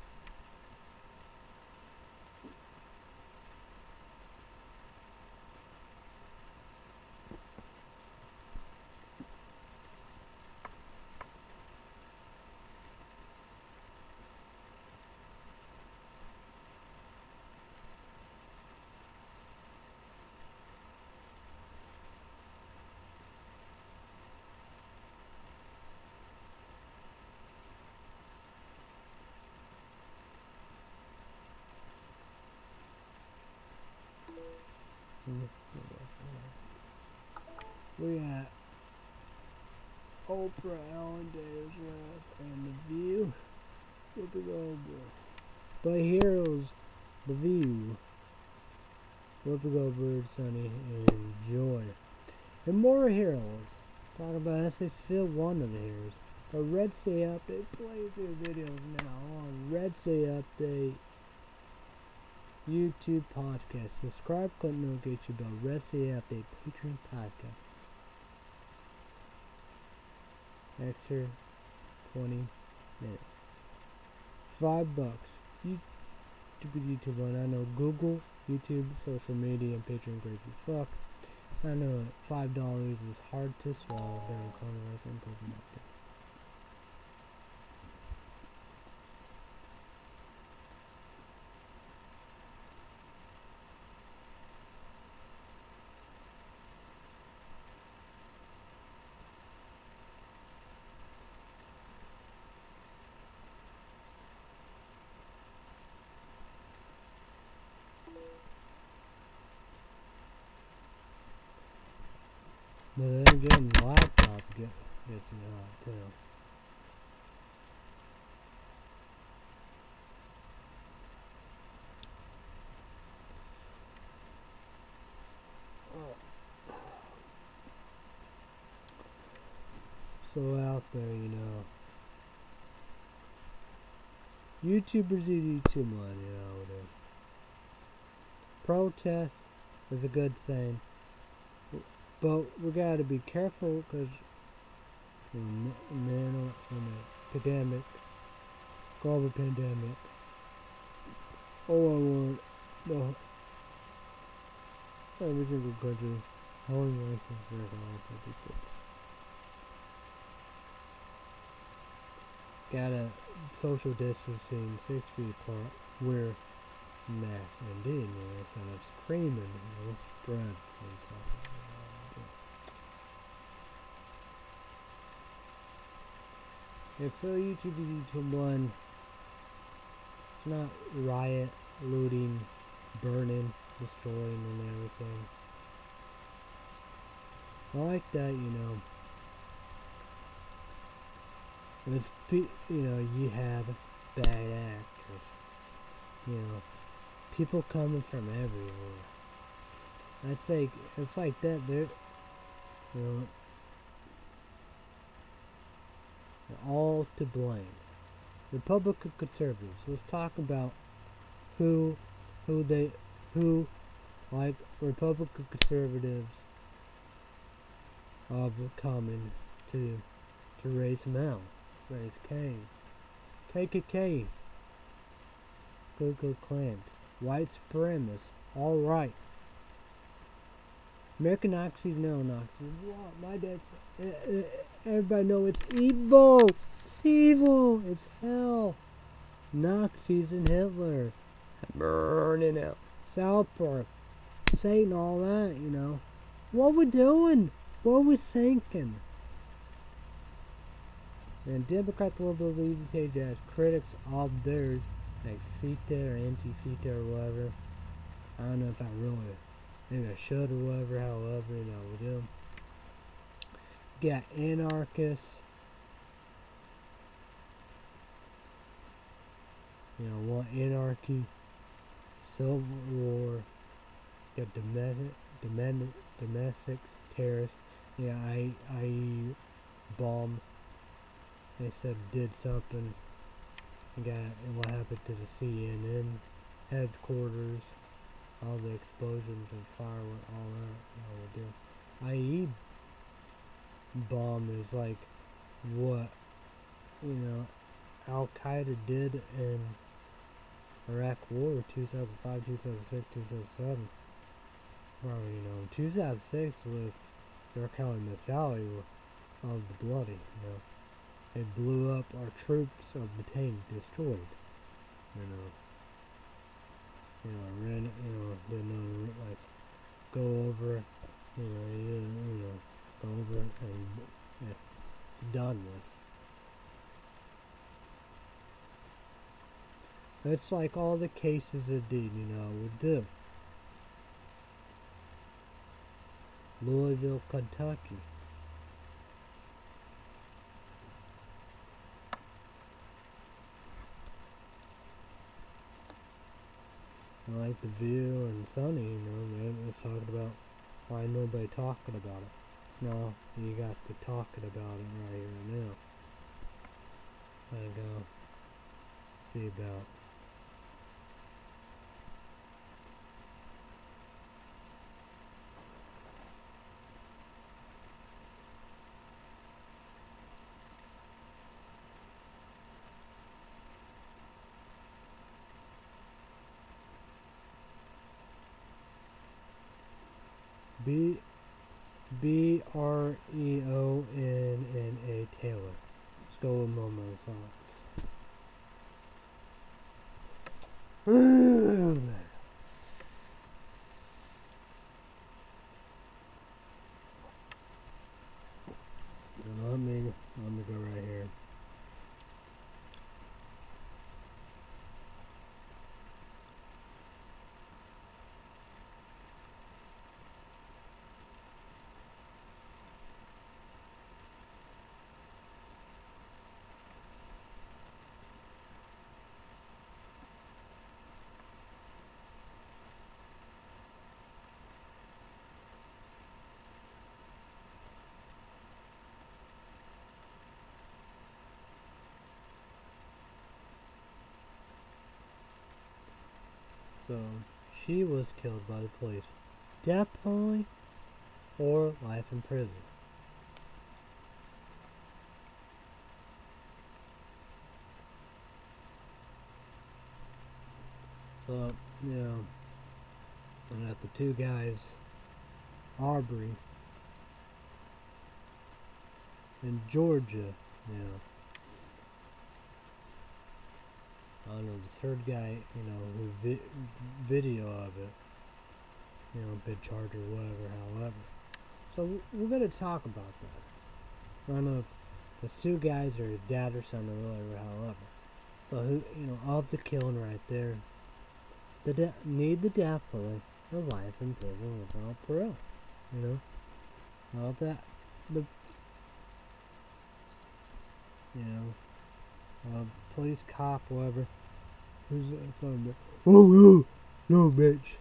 We got Oprah, Ellen DeGeneres, and The View. Whoopi Goldberg. But here's The View. Whoopi Goldberg, Sunny, and Joy. And more heroes. Talk about Essex Field, one of the heroes. A Red State Update. Play through videos now on Red State Update YouTube podcast. Subscribe, click notification bell. Red State Update Patreon podcast. Extra 20 minutes. $5. YouTube, I know Google, YouTube, social media, and Patreon, crazy fuck. I know $5 is hard to swallow during coronavirus and COVID-19. But then again, laptop gets me hot too. So out there, you know, YouTubers eat too much, you know. Protest is a good thing, but we gotta be careful because in a pandemic, global pandemic. All I want, no, every single country, holding license for recognized 56. Gotta social distancing 6 feet apart. Wear masks indeed, you know, so it's screaming, you know, it spreads and stuff. And so YouTube one, it's not riot, looting, burning, destroying, and everything. I like that, you know. It's, you know, you have bad actors. You know, people coming from everywhere. I say it's like that. They're, you know, they're all to blame. Republican conservatives. Let's talk about who like Republican conservatives are coming to raise them out. Raise Cain. KKK. Ku Klux Klans. White supremacists. All right. American Nazis, neo-Nazis. What? My dad's... everybody know it's evil. It's evil. It's hell. Nazis and Hitler. Burning out. South Park. Satan, all that, you know. What we doing? What we thinking? And Democrats, liberals, even say as critics of theirs, like FITA or anti-FITA or whatever. I don't know if I really, maybe I should or whatever, however, you know, we do. Got anarchists. You know, want anarchy, civil war, got domestic terrorists. Yeah, I bomb. They said did something. And what happened to the CNN headquarters, all the explosions and fireworks, all that, you know, we do. IE bomb is like what, you know, Al Qaeda did in Iraq War 2005, 2006, 2007. Well, you know, in 2006 with Zarqawi Massawi of the bloody, you know. They blew up our troops of the tank, destroyed. Didn't like go over, go over and it's done with. It's like all the cases it did, would do. Louisville, Kentucky. I like the View and Sunny, man, was talking about why nobody talking about it. No, you got to talking about it right here and now. I go see about. Breonna Taylor. Let's go with Momo songs. Let me go right here. So, she was killed by the police. Death penalty or life in prison. So, and at the two guys, Aubrey in Georgia, I don't know, the third guy, who video of it, bid charge or whatever, however. So we're going to talk about that. I don't know if the two guys are dad or son or whatever, however. But who, of the killing right there, need the death penalty or life in prison without parole. All that, police, cop, whatever. Who's that son? Oh no, bitch.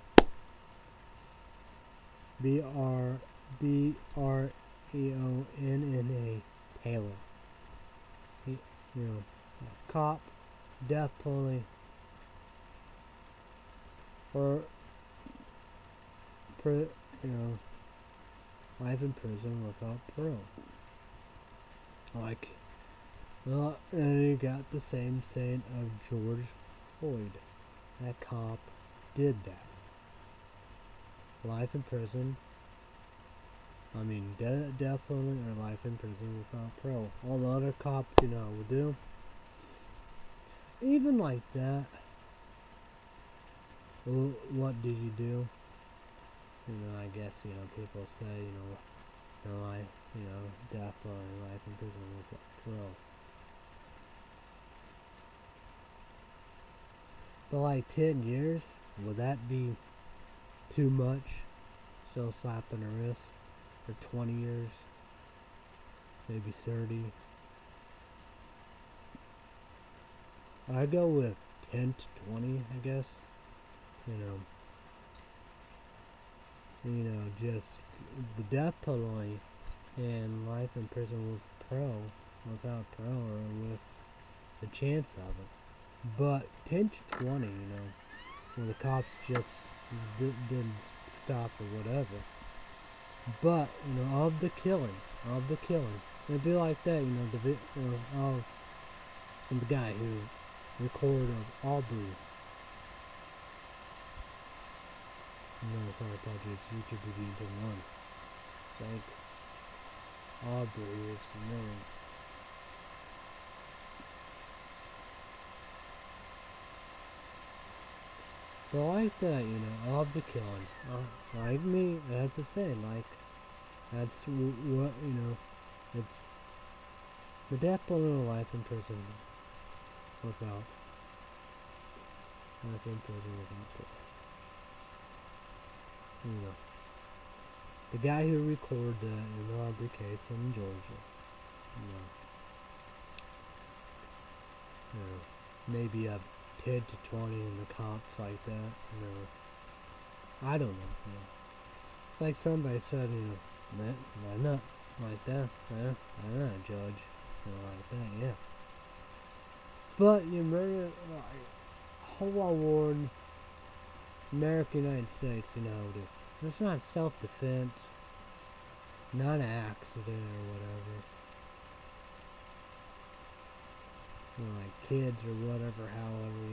Breonna Taylor. He, cop, death penalty, or life in prison without parole. And you got the same saying of George Floyd. That cop did that. Life in prison. Death penalty or life in prison without parole. All the other cops, would do. Even like that. Well, what did you do? I guess, people say, life, death penalty, life in prison without parole. But like 10 years, would that be too much? Still slapped on the wrist for 20 years, maybe 30. I'd go with 10 to 20, I guess. Just the death penalty and life in prison without parole, or with the chance of it. But 10 to 20, when the cops just didn't stop or whatever. But, of the killing, it'd be like that, of the guy who recorded of Aubrey. No, sorry, apologies, YouTube review didn't one. It's like, Aubrey is the name. But like that, of the killing. Like me, as I said, that's what, it's the death penalty or life in prison without parole. The guy who recorded that in the Aubrey case in Georgia. Maybe up 10 to 20 in the cops like that, I don't know, It's like somebody said, why not? Like that, why not, Judge? Like that, yeah. But you remember, whole war, America, United States, it's not self-defense, not an accident or whatever. Like kids or whatever, however,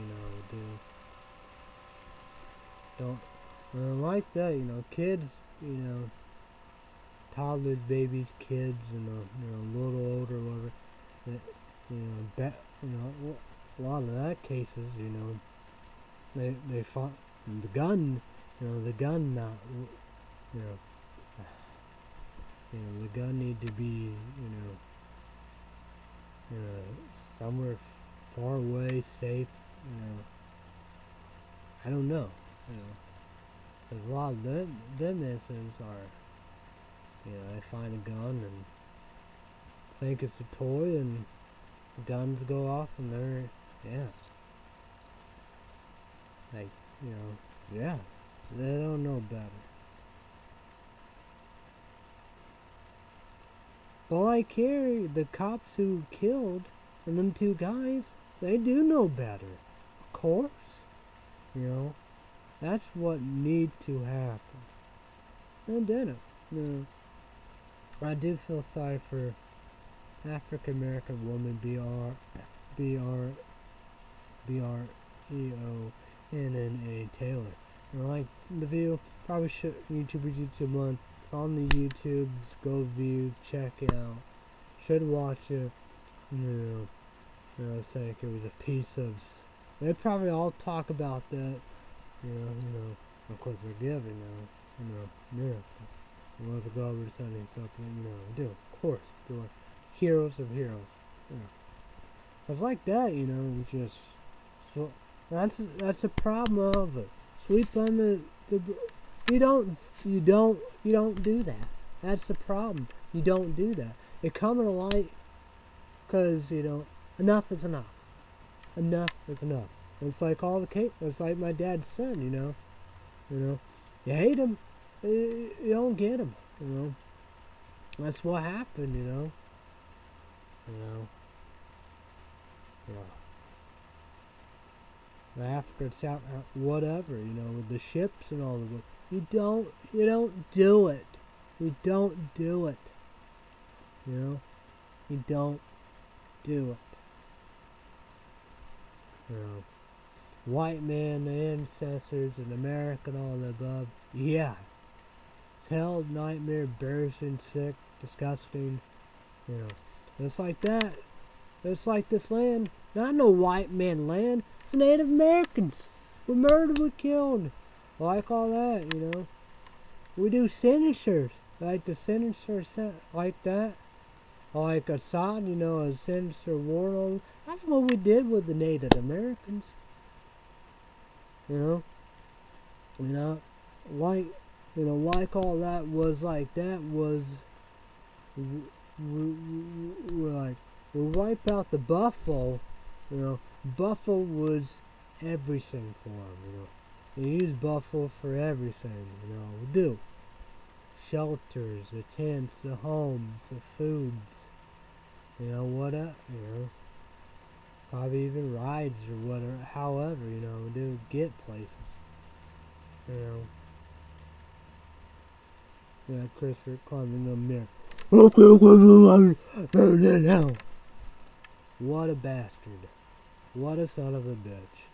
do. Don't, like that, kids, toddlers, babies, kids, a little older, whatever. That, a lot of that cases, they find the gun, the gun not, you know, the gun need to be, somewhere far away, safe, I don't know, Because a lot of them incidents are, they find a gun and think it's a toy and guns go off and they're, like, they don't know better. But like here, the cops who killed and them two guys, they do know better. Of course. That's what need to happen. And didn't. I do feel sorry for African American woman BREONNA Taylor. Like the video, probably should YouTube one. It's on the YouTubes. Go views, check it out. Should watch it. Saying it was a piece of. They probably all talk about that. Of course they're giving Whoever God would send something, do. Of course, do. Heroes of heroes. It's like that, just so that's a problem of it. Sweep on the you don't do that. That's the problem. You don't do that. It come to light because enough is enough. Enough is enough. It's like all the case. It's like my dad said. You hate him, you don't get him. That's what happened. Africa, South, whatever, with the ships and all of it. You don't do it. You don't do it. You don't do it. White man, the ancestors, and America and all the above. Yeah. It's hell, nightmare, embarrassing, sick, disgusting. It's like that. It's like this land. Not no white man land. It's Native Americans. We're murdered, we're killed. Like all that, We do signatures. Like the signature like that. Like Assad, a signature warrant on. That's what we did with the Native Americans. Like all that was like that was we wipe out the buffalo. Buffalo was everything for them. They use buffalo for everything. We do shelters, the tents, the homes, the foods. Probably even rides or whatever. However, we do get places. Christopher Columbus in the mirror. What a bastard. What a son of a bitch.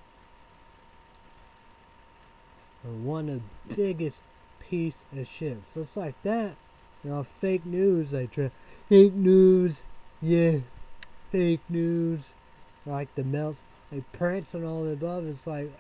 And one of the biggest piece of shit. So it's like that. Fake news. Fake news. Yeah. Fake news. Like the melts. Like Prince and all the above. It's like.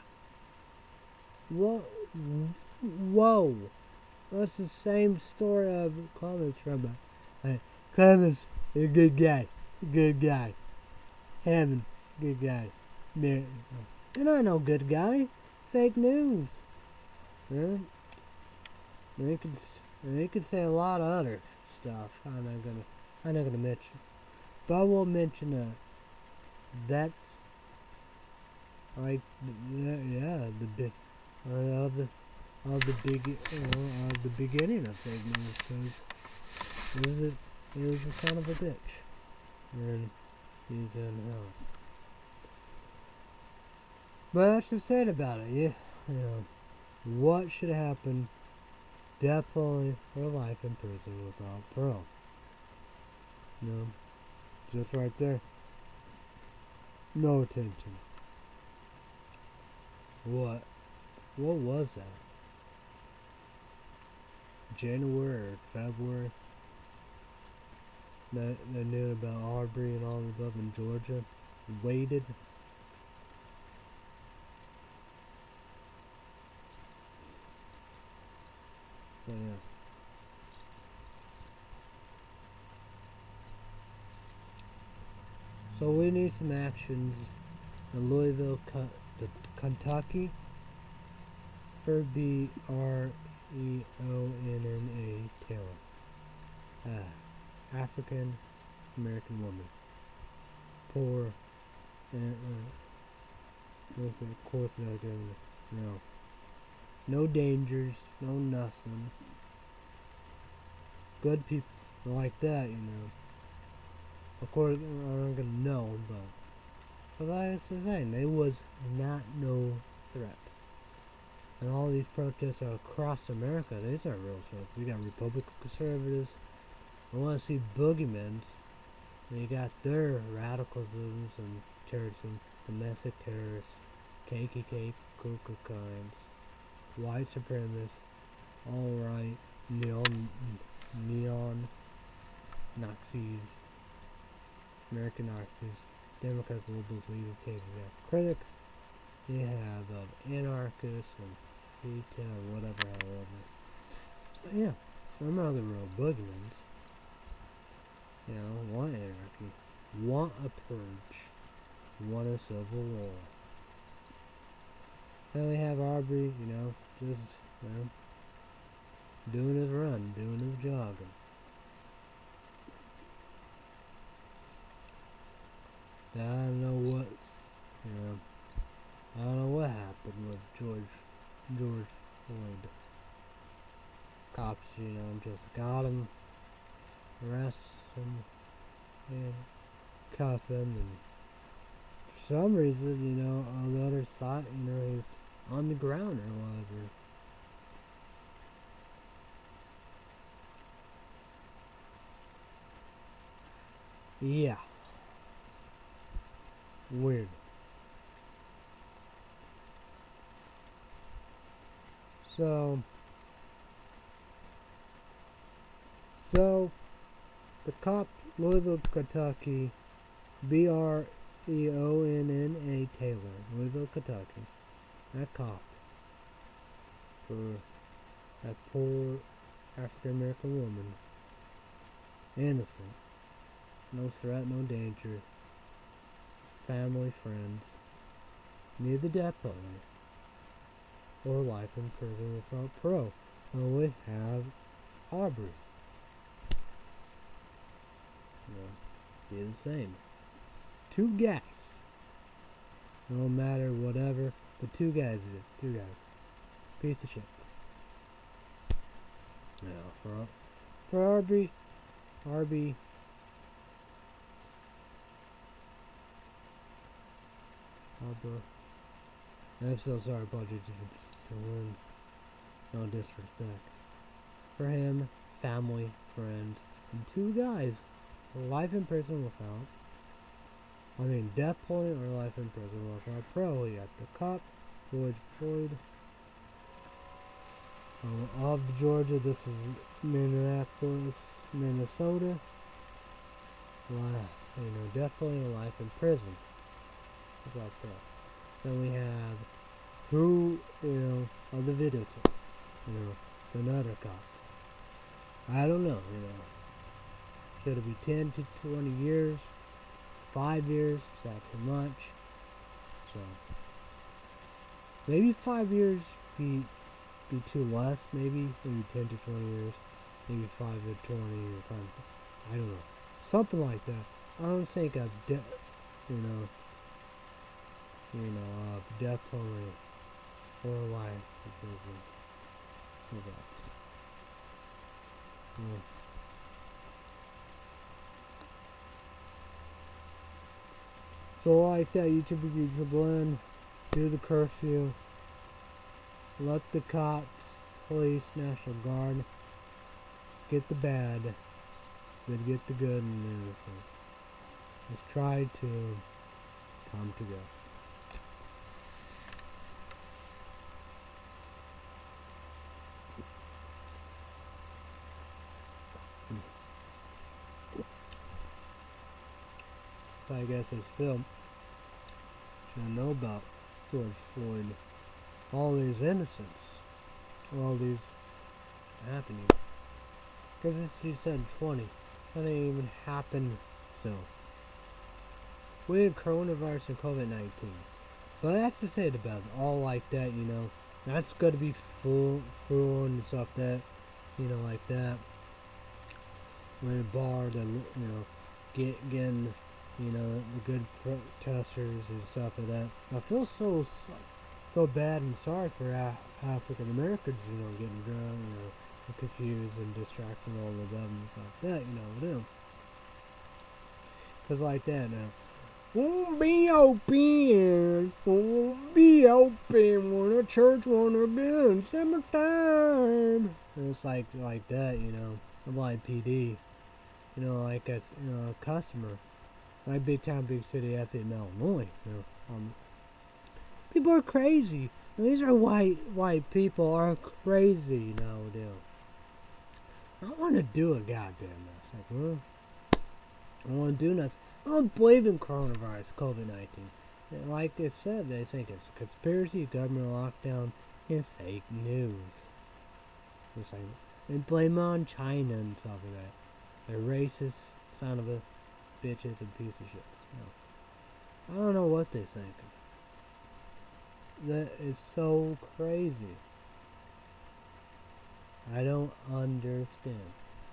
Whoa. That's the same story of Columbus from Columbus is a good guy. Good guy. Heaven. Good guy. You're not no good guy. Fake news. They could say a lot of other stuff. I'm not gonna mention. But I won't mention that's like the big of the beginning of fake news, because he was a son of a bitch, and he's in hell. But that's just said about it. What should happen? Definitely for life in prison without parole. Just right there. No attention. What was that? January or February? that knew about Arbery and all the above in Georgia waited. So yeah. So we need some actions in Louisville, Kentucky. For Breonna Taylor, African American woman, poor, and of course not going. No dangers, no nothing. Good people like that, Of course, I'm gonna know, but like I was saying, they was not no threat. And all these protests are across America. These aren't real threats. We got Republican conservatives. I want to see boogeymen. And you got their radicalisms and terrorism, domestic terrorists, KKK, Ku Klux Klans, white supremacists, all-right, neon Nazis, American Nazis, Democrats, liberals, leaders, KKK critics. You have anarchists and or whatever, however. So yeah, some other real boogeymen. Want anarchy, want a purge, want a civil war. Then we have Arbery, just doing his run, doing his jogging. I don't know I don't know what happened with George Floyd. Cops, just got him, arrest him, and cuff him, and for some reason, on the other side, he's on the ground or whatever. Yeah. Weird. So the cop, Louisville, Kentucky, Breonna Taylor, Louisville, Kentucky, that cop, for that poor African American woman, innocent, no threat, no danger, family, friends, near the death penalty, or life in prison without parole. And we have Arbery. Be the same. Two guys. No matter whatever, but two guys did. Two guys. Piece of shit. For Arbery, I'm so sorry about you, no disrespect. For him, family, friends, and two guys, life in prison without, death penalty or life in prison without parole. You got the cop, George Floyd. Of Georgia, this is Minneapolis, Minnesota. Death penalty or life in prison without parole. Then we have who, of the videotape, the other cops. I don't know, Should it be 10 to 20 years? 5 years? Is that too much? So, maybe 5 years be too less, maybe 10 to 20 years. Maybe 5 to 20 or 5, I don't know. Something like that. I don't think of death penalty or life in prison. So like that, YouTube needs to blend, do the curfew, let the cops, police, National Guard get the bad, then get the good and innocent. Let's try to come together. I guess his film should know about George Floyd. All these innocents, all these happening. Because this, you said 20. That ain't even happened still. We had coronavirus and COVID-19. But that's to say it about it. All like that, you know. That's going to be full and stuff that, you know, like that. When a bar, that, you know, getting, you know, the good protesters and stuff like that. I feel so bad and sorry for African Americans, you know, getting drunk, you know, and confused and distracted from all of them and stuff like that, you know, them. Cause like that now. Won't be open when the church wanna be in summertime. And it's like that, you know. I'm like PD, you know, like as you know, a customer, like big town, big city, in Illinois. You know, people are crazy. These are white people are crazy nowadays. I want to do a goddamn mess. Like, well, I want to do nothing. I don't believe in coronavirus, COVID-19. Like I said, they think it's a conspiracy, government lockdown, and fake news. It's like, they blame it on China and stuff like that. They're racist, son of a bitches, and piece of shit. You know. I don't know what they're thinking. That is so crazy. I don't understand.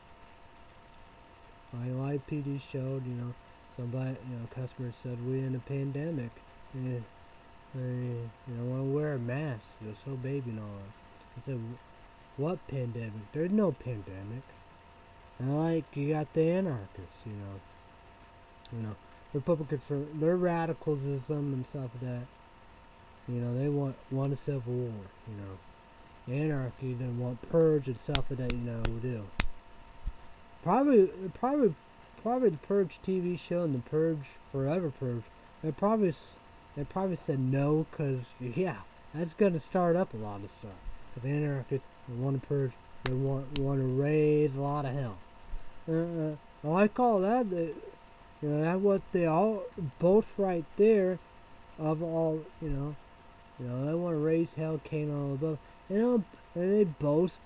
My PD showed, you know, somebody, you know, customer said we're in a pandemic. You know, want to wear a mask. You're so baby and all that. I said, what pandemic? There's no pandemic. And like, you got the anarchists, you know, Republicans, they're radicalism and stuff like that. You know, they want a civil war, you know. Anarchy, they want purge and stuff like that, you know, we do. Probably the Purge TV show and the Purge, Forever Purge, they probably said no, cause yeah, that's gonna start up a lot of stuff. Cause anarchists, they want to purge, they want to raise a lot of hell. I like all that, you know, that's what they all, both right there, of all, you know, they want to raise hell, Cain all above, you know, and they both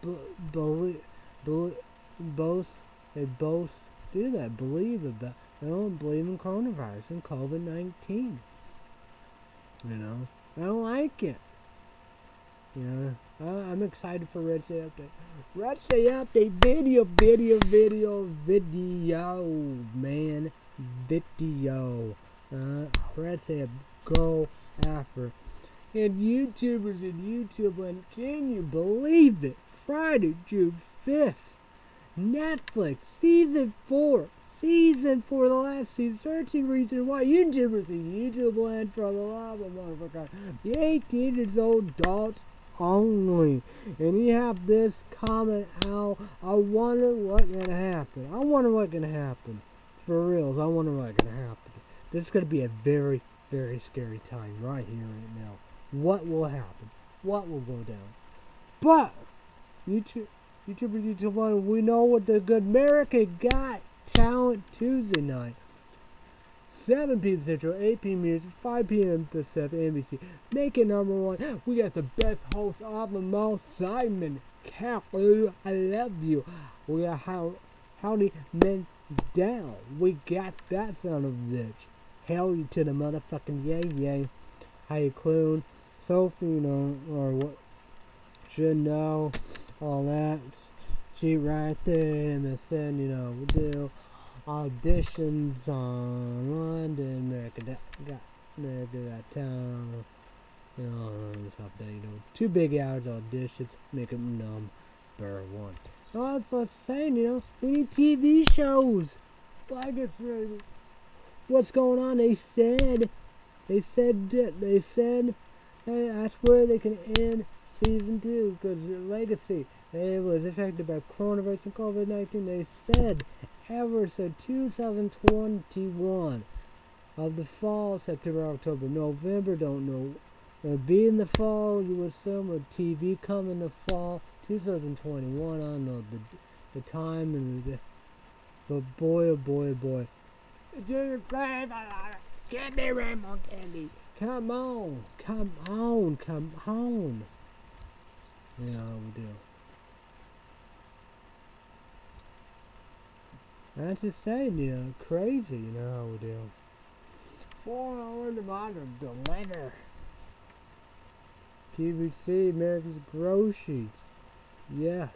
do that, believe about, they don't believe in coronavirus and COVID-19, you know, I don't like it, you know. I'm excited for Red State Update. Red State Update video, man. Video. Red State, go after. And YouTubers in YouTube land, can you believe it? Friday, June 5th. Netflix, season 4. Season 4, the last season. Searching reason why YouTubers in YouTube land for the love of motherfucker. The 18 years old adults only. And you have this comment out. I wonder what's gonna happen. For reals, I wonder what's gonna happen. This is gonna be a very, very scary time right here, right now. What will happen? What will go down? But YouTubers, we know what the Good American Got Talent Tuesday night. 7 p.m. Central, 8 p.m. Music, 5 p.m. Pacific, NBC. Make it #1. We got the best host of them all, Simon Cowell. I love you. We got Howdy Men Down. We got that son of a bitch. Hell you to the motherfucking yay. How you clune? Sophie, you know, or what? Should know. All that. She right there. And then, you know, we do auditions on London, America Got Town, you know, stuff that, you know, 2 big hours auditions, make them #1. Oh, that's what I'm saying, you know, we need TV shows. Like it's ready. What's going on? They said, hey, that's where they can end season 2, because Legacy, it was affected by coronavirus and COVID-19. They said, ever since 2021 of the fall, September, October, November, don't know. It'll be in the fall, you would assume, with TV come in the fall, 2021, I don't know the time, and but boy, oh boy, Junior flavor. Give me rainbow candy. Come on, come on, come on. You know how we do. That's just saying, you know, crazy, you know how we do. 4 hours the modern deliver. QVC, America's Groceries. Yes.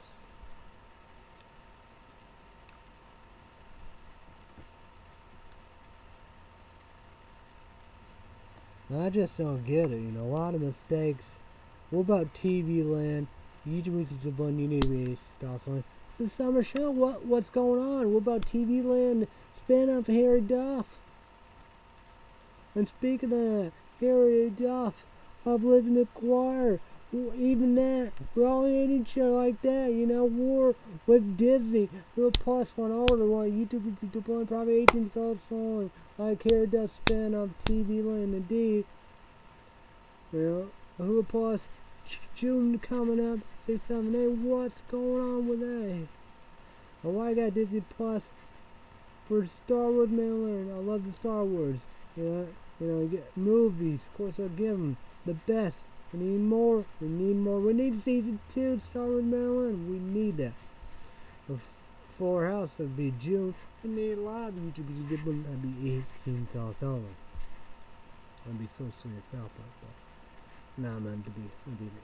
I just don't get it, you know, a lot of mistakes. What about TV Land? YouTube is the one you need to be also. It's the summer show. What's going on? What about TV Land spin-off Harry Duff? And speaking of Harry Duff, of Liz McGuire, even that, we're all in each other like that, you know, war with Disney, real plus one older one, YouTube is deploying probably 18 songs, like Harry Duff spin-off TV Land, indeed. You know, who plus June coming up, 678, what's going on with that? And why I got Disney Plus for Star Wars Mandalorian? I love the Star Wars. You know, you get movies. Of course, I'll give them the best. We need more. We need more. We need season 2 Star Wars Mandalorian. We need that. The Fuller House would be June. We need a lot of YouTubers. That'd be 18,000 only. I'd be so serious out like that. Nah, man, to be.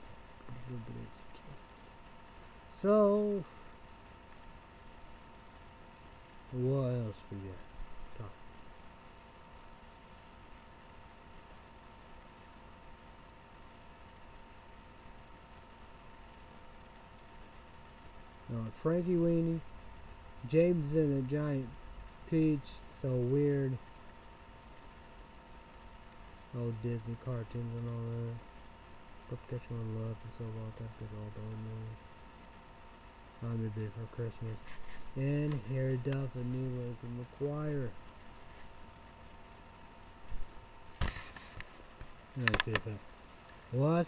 So, what else we got? Frankie Weenie, James and the Giant Peach, so weird. Old Disney cartoons and all that. Catch One Love and so on, that good all the movies. I'm a bit for Christmas. And Harry Duff and New Ways and McGuire. Let's see if that was.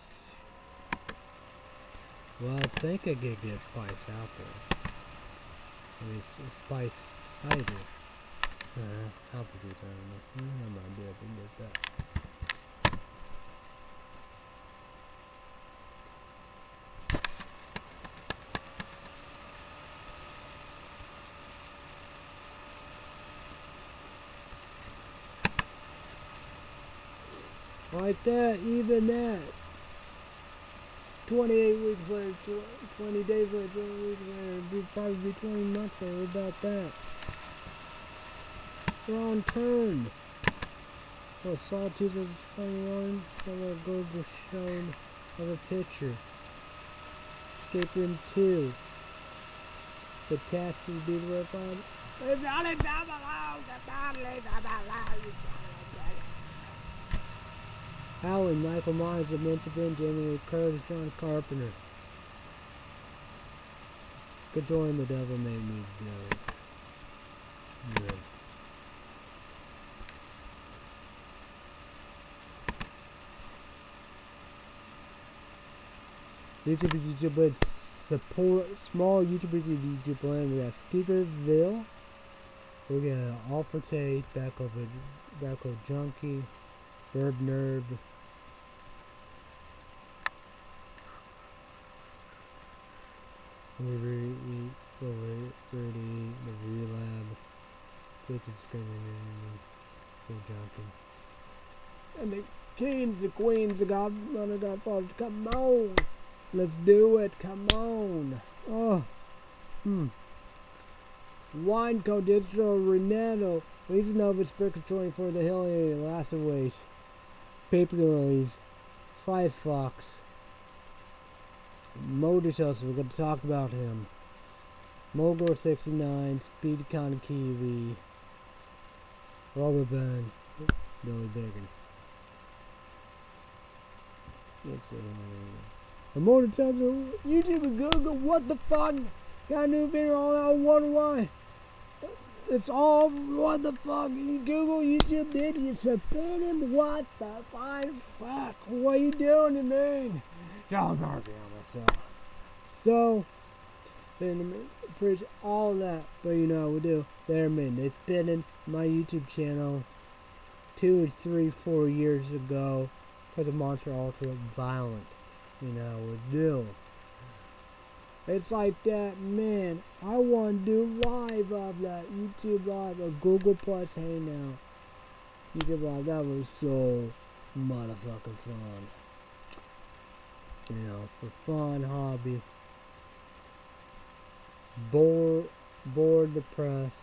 Well, I think I could get Spice out there. I mean, Spice either. How to do that? I might be able to get that. Like that, even that. 28 weeks later, 20 days later, 20 weeks later, it'd probably be 20 months later. What about that? We're on turn. Well, Saw 2021, somewhere Google showed of a picture. Escape Room 2. The task is being verified. Howling, Michael Myers, Amanda Vin, Jamie Lee Curtis, John Carpenter. Good join the devil made me do. Good. YouTube is YouTube, but support small YouTubers in YouTube land. We got Skeeterville. We got Alpha Tate, Back over Junkie, Verb Nerd. We the Relab, Wicked Screaming, Full Jumping. And the kings, the queens, the godmother, godfather, come on! Let's do it, come on! Oh, Wine Code Digital Renato, Lisa Nova, Spirit Controlling for the Hill, Last of Ways, Paper Lilies, Slice Fox. Motor Chelsea, we're going to talk about him. Mogor 69, Speed Con Kiwi, Robert Band, Billy Bacon. The Motor Chelsea, YouTube and Google, what the fuck? Got a new video all out, I wonder why. It's all, what the fuck? You Google, YouTube did, you submit him, what the fuck? What you doing to me? Y'all garbage on myself. So, And appreciate all that. But you know what we do. There, man. They spinning my YouTube channel 2 or 3, 4 years ago for the Monster Ultra Violent. You know what we do. It's like that, man. I want to do live of that YouTube Live or Google Plus Hangout. YouTube Live, that was so motherfucking fun. You know, for fun, hobby. Bored, depressed.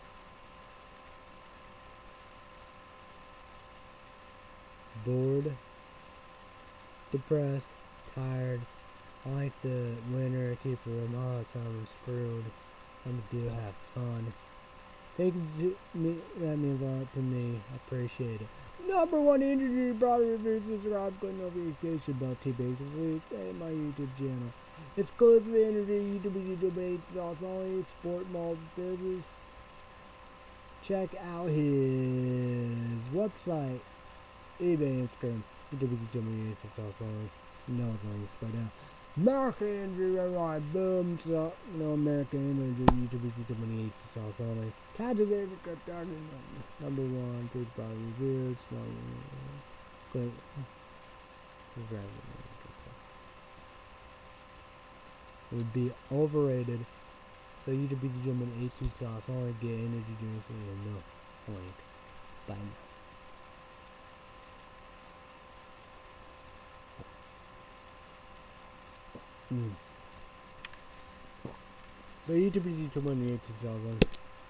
Bored, depressed, tired. I like the winter, keep it remote, so I'm screwed. I'm do have fun. Thank you, that means a lot to me. I appreciate it. Number 1 interview, brother, review, subscribe, good notification about T-Base, please say my YouTube channel. Exclusive interview, YouTube Base, also only sport mall business. Check out his website, eBay, Instagram, YouTube, also no links right now. American Energy, right, boom, so, no American Energy, YouTube, 28, sauce only. Casual Gamer, number 1, food product reviews, no, good. It would be overrated, so YouTube, German 18 sauce only, get energy drinks, and no link. Bye. So YouTube money 80,000.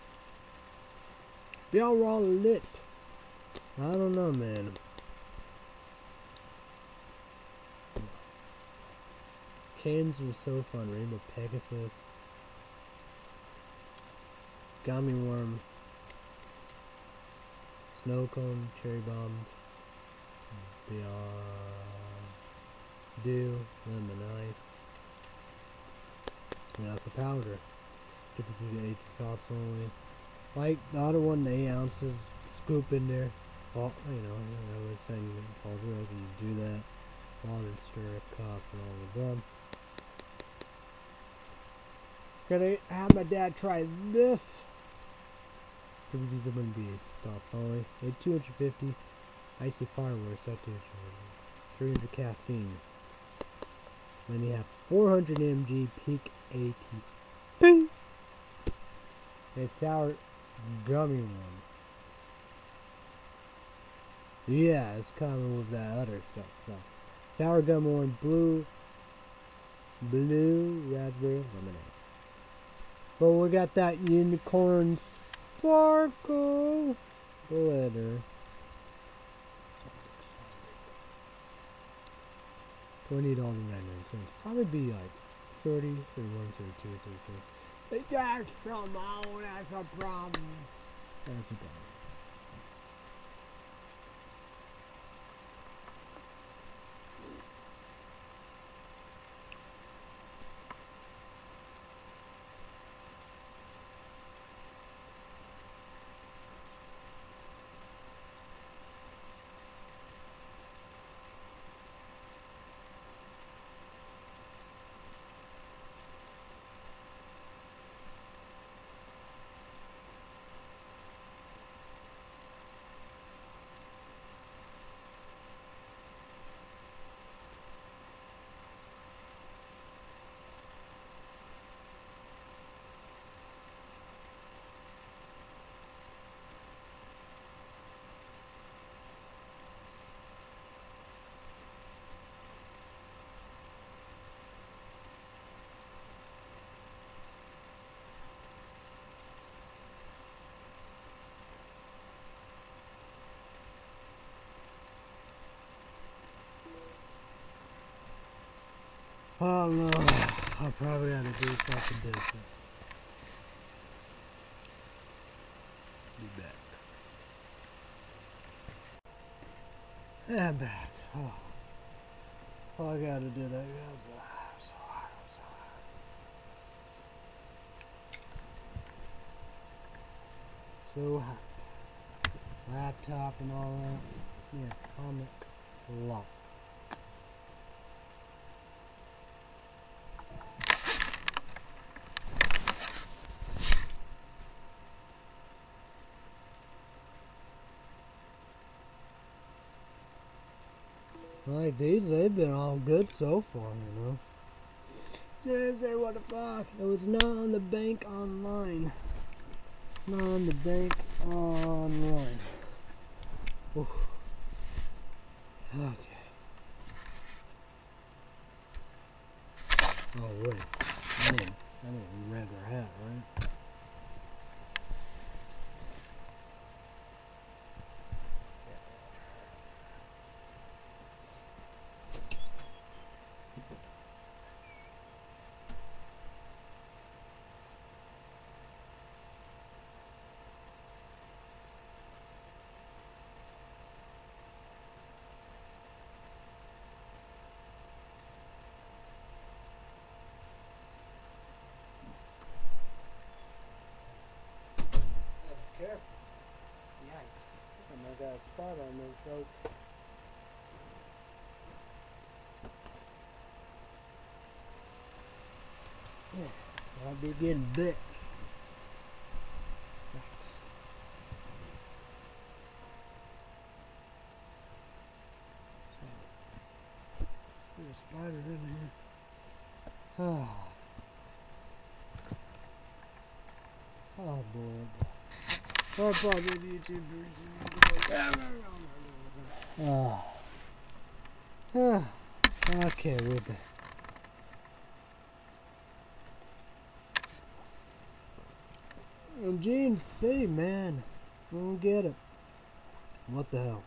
They all all lit. I don't know, man. Cans was so fun. Rainbow Pegasus, gummy worm, snow cone, cherry bombs, dew, lemon ice. The powder. Typically the 8 sauce only. Like the other one, the 8 ounces scoop in there. Fall, you know, I was saying you fall through, you do that. Water, stir, cup, and all the above. Gonna have my dad try this. Typically the one be sauce only. 250 icy fireworks. That's 300 caffeine. Then you have 400 mg peak AT. Bing! A sour gummy one. Yeah, it's common with that other stuff. So, sour gummy one, blue raspberry lemonade. But we got that unicorn sparkle glitter. $20.99. Probably be like 30, 31, 32, 33. That's promo, that's a problem. That's a problem. Oh no, I probably gotta do something different. Be back. Yeah, I'm back. Oh, I gotta do that. So hard. So hot. Laptop and all that. Yeah, comic lock. Like these, they've been all good so far, you know. Just say what the fuck? It was not on the bank online. Not on the bank online. Oof. Okay. Oh wait, I need a regular hat, right? Careful. Yikes. I got a spot on them, folks. Yeah, I'll be getting bit. There's a spider in here. Oh. Oh boy. Our father YouTubers. Okay, we're back. And James C, man. I don't get it. What the hell?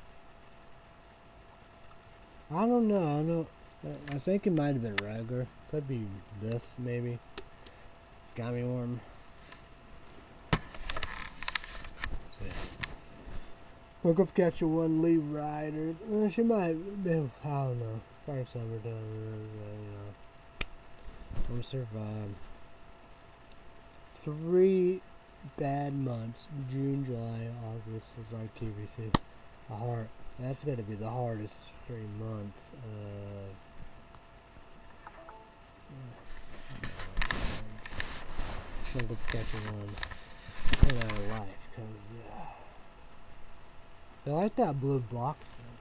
I don't know. I think it might have been regular. Could be this, maybe. Gummy worm. Woke up catch a one Lee Rider. She might be, I don't know. Probably summertime, you know. I'm survived 3 bad months. June, July, August is like QVC. A hard. That's gonna be the hardest 3 months. Woke up catch a one in our life, cause yeah. I like that blue box.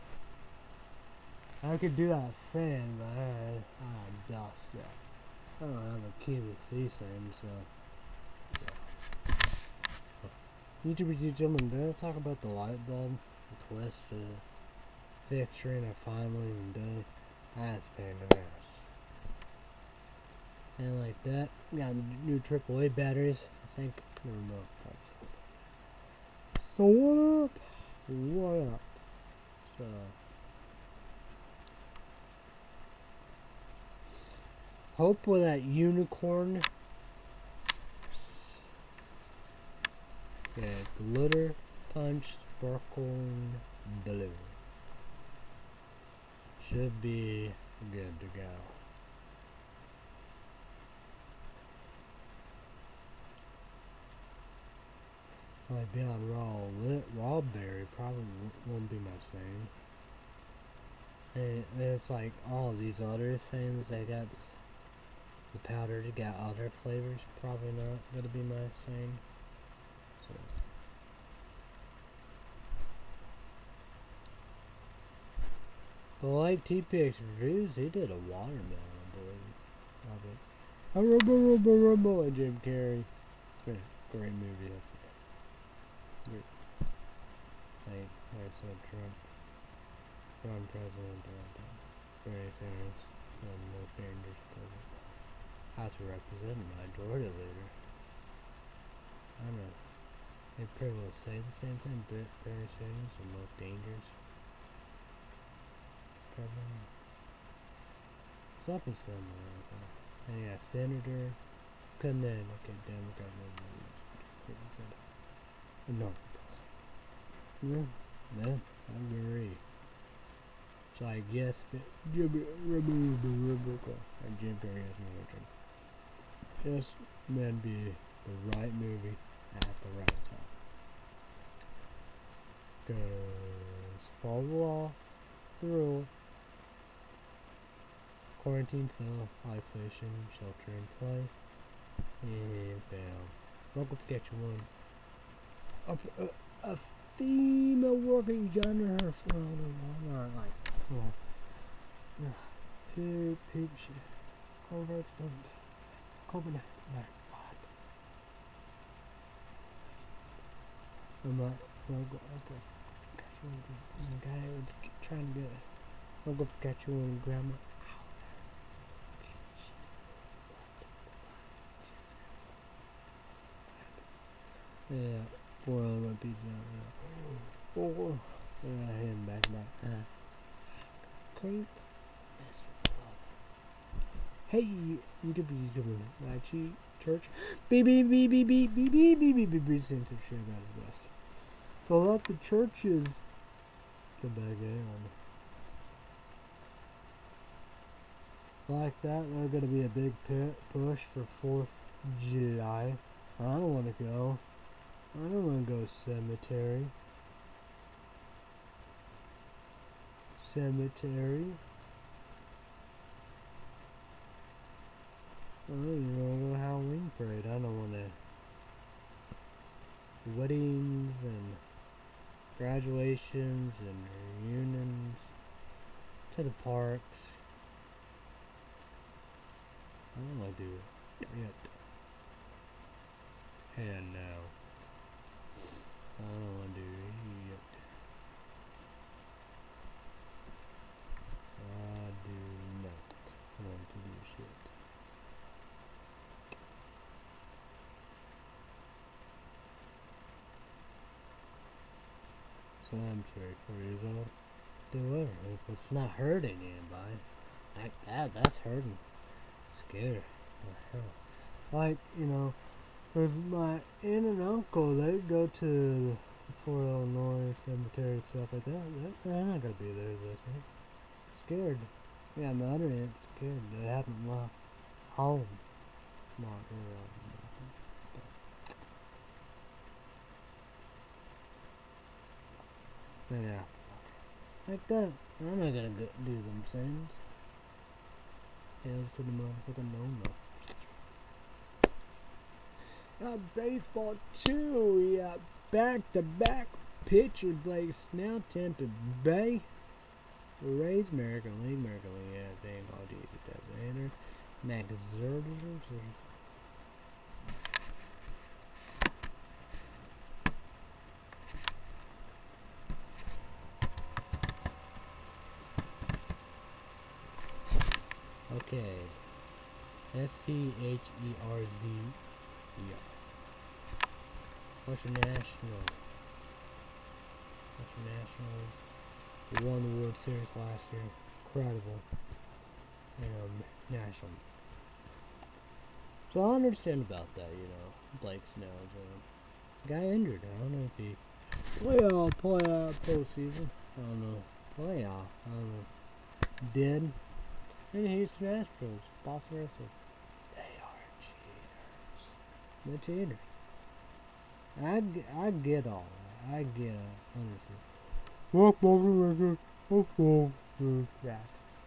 I could do that fan, but I had dust. Yeah. I don't have a QVC thing, so. Yeah. YouTubers, they'll talk about the light bulb, the twist, fixturing, I finally done. That's pain in the ass. And like that, got new AAA batteries. I think. So what up? What up? So. Hope with that unicorn. Yeah, glitter punch sparkling blue. Should be good to go. Like Beyond Raw Berry probably won't be my thing. And it's like all these other things they got. The powder to get other flavors, probably not gonna be my thing. So. But like TPX Reviews, he did a watermelon, I believe. Love it. A rumble and Jim Carrey. Great movie. Great. Like Trump. Run president. Very things. Most dangerous president. House of Representatives, Majority Leader. I don't know. They pretty well say the same thing, but Barry Sanders the most dangerous president. Something similar like that. And yeah, Senator, Connecticut, Democrat, no. Yeah, I agree. So I guess Jim Carrey has no return. Just meant to be the right movie at the right time. Cause follow the law, the rule, quarantine, self-isolation, shelter in place, and local protection one. A female working under her phone, like, well, Peep shit. Converse don't. Coconut. What? I'm not. Okay. Catch you one. The guy was trying to get. I'll go catch you one, grandma. Yeah. Boy, I'm gonna piece out. Oh. Yeah, him back. Creep. Hey, YouTube, Lachi, church, beep, saying some shit about this. So a lot of the churches, the bag like that, they're gonna be a big push for 4th of July. I don't want to go. I don't want to go cemetery. Oh, you know, go Halloween parade. I don't want to. Weddings and graduations and reunions to the parks. I don't want to do it yet. And now. So I don't want to do it yet. So I do not want to do shit. So I'm 34 years old. Do whatever. If it's not hurting anybody, like that's hurting. Scared. Like, you know, there's my aunt and uncle, they go to the Fort Illinois cemetery and stuff like that. They're not gonna be there this week. Scared. Yeah, my other aunt's scared. They haven't left home. But yeah. Like that. I'm not gonna do them things. Hands to the motherfucking no. Baseball too. We got back-to-back pitcher Blake Snell, Tampa Bay Rays, American League, yeah, same all Jesus does enter. Max Scherzer. Okay. Scherzer. Washington Nationals. We won the World Series last year. Incredible. National. So I understand about that, you know. Blake Snell. Guy injured. I don't know if he playoff postseason. I don't know. Playoff. I don't know. Dead. And Houston Astros. Boston Red Sox. They are cheaters. They're cheaters. I get all that. I get that.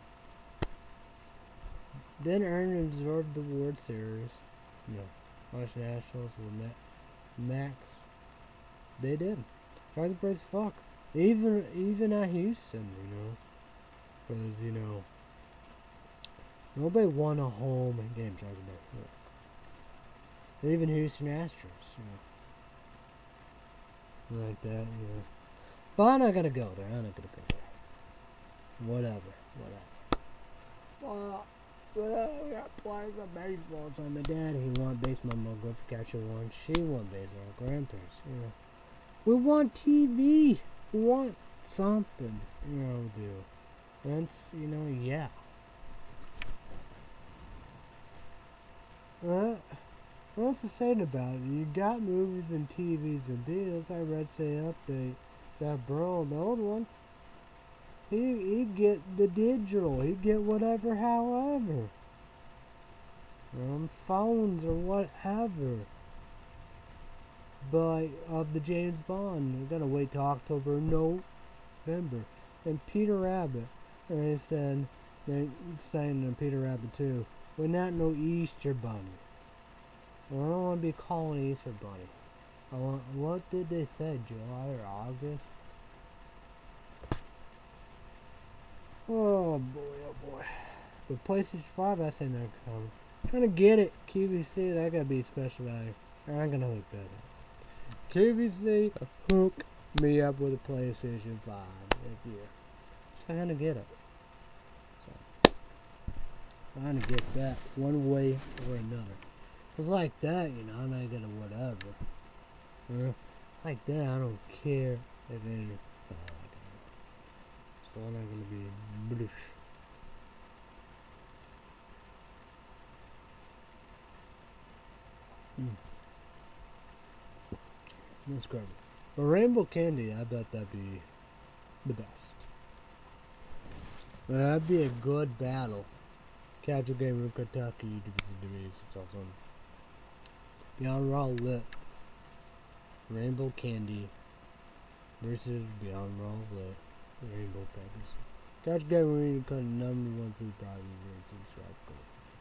Didn't earn and deserve the World Series. No. Washington Nationals with Max. They did. Try the Braves fuck. Even at Houston, you know. Because, you know, nobody won a home game talking about. Even Houston Astros, you know. Like that, you know. But I'm not gonna go there. Whatever. We got players of baseball. So my dad, he want baseball. My grandfather won. She want baseball. Grandparents, you know. We want TV. We want something, you know, do. And, you know, yeah. What's the saying about it? You got movies and TVs and deals. I read say update that bro, the old one. He get the digital. He get whatever, however. Phones or whatever. But of the James Bond, we're gonna wait till October, November. And Peter Rabbit, and they said they're saying in Peter Rabbit too. We're not no Easter Bunny. I don't want to be calling Easter Bunny. What did they say? July or August? Oh boy, oh boy. But PlayStation 5, I say no comment. Trying to get it. QVC, that gotta be special value. I'm gonna hook that up. QVC, hook me up with a PlayStation 5 this year. So I'm gonna get it. So, I'm gonna get that one way or another. It's like that, you know, I might get a whatever. Like that, I don't care if it. It's all not gonna be bloosh. That's great. But Rainbow Candy, I bet that'd be the best. That'd be a good battle. Casual Gamer in Kentucky, it's awesome. Beyond Raw Lit. Rainbow Candy versus Beyond Raw Lit. Rainbow Peppers. Casual Gamer in Kentucky, #1 food product versus Rap.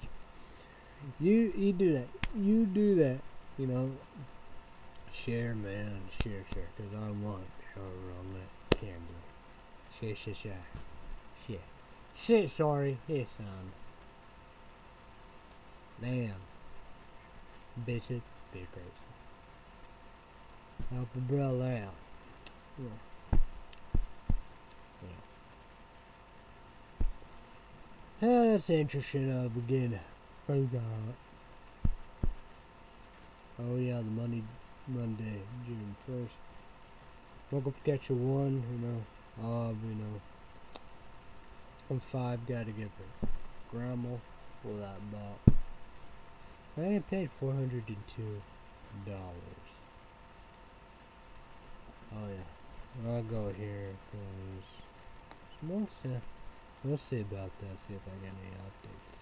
You do that. You do that. You know. Share, man. Share. Because I want Beyond Raw Lit candy. Share. Shit, sorry. Here, son. Damn. Bitches. Be crazy. Help a brother out. Yeah. That's interesting, beginning. Oh yeah, the Monday, June 1st. Woke up to catch a 1, I'm 5, gotta get for grandma for that bought. I ain't paid $402. Oh yeah, I'll go here because we'll see about that. See if I get any updates.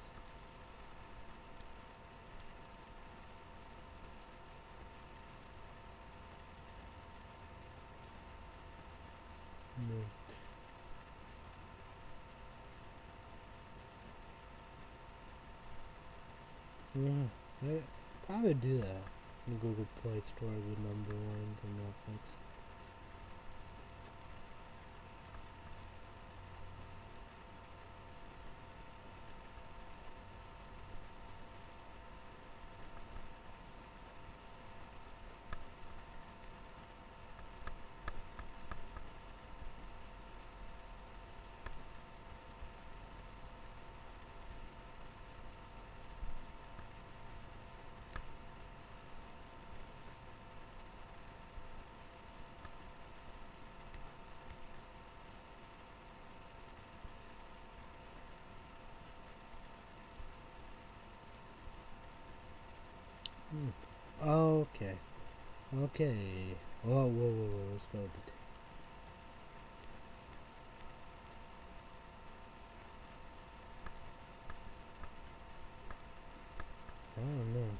Yeah, I would do that. In Google Play Store with #1 and Netflix. Okay. Whoa, let's go with the I don't know.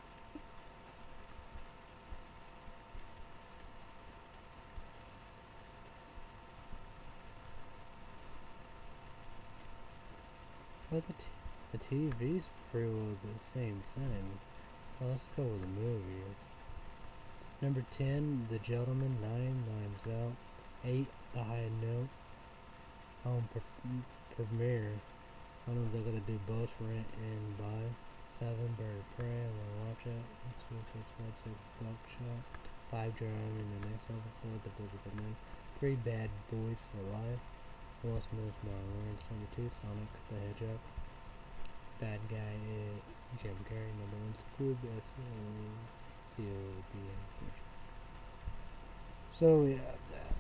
But the TV's pretty well the same thing. Well, let's go with the movies. Number 10, The Gentleman. 9, Knives Out. 8, The High Note. Home premiere. I don't know if they're gonna do both rent and buy. 7, Bird of Prey. I'm gonna watch it. 6, Buckshot. 5, Drowning in the Next Episode. The Biblical Men. 3, Bad Boys for Life. Will Smith, Marlon Lawrence. Number 2, Sonic the Hedgehog. Bad Guy is Jim Carrey. Number 1, Scoob. S-O-C-O-B-N. So we have that.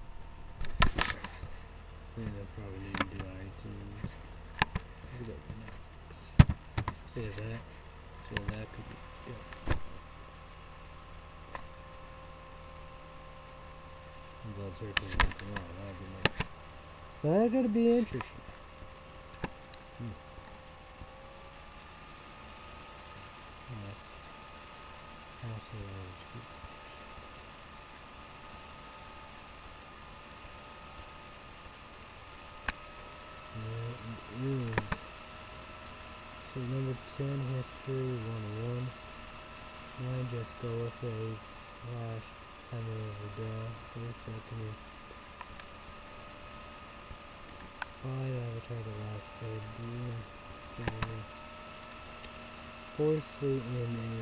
And I probably need to do iTunes. Look at Netflix. See that? So that could be good. I'm glad searching tomorrow. That'd be nice. But that's gonna be interesting. So number 10, History 101. 9, Just Go With It. Flash, Hammer of the Dell. 5, Avatar 4 sweet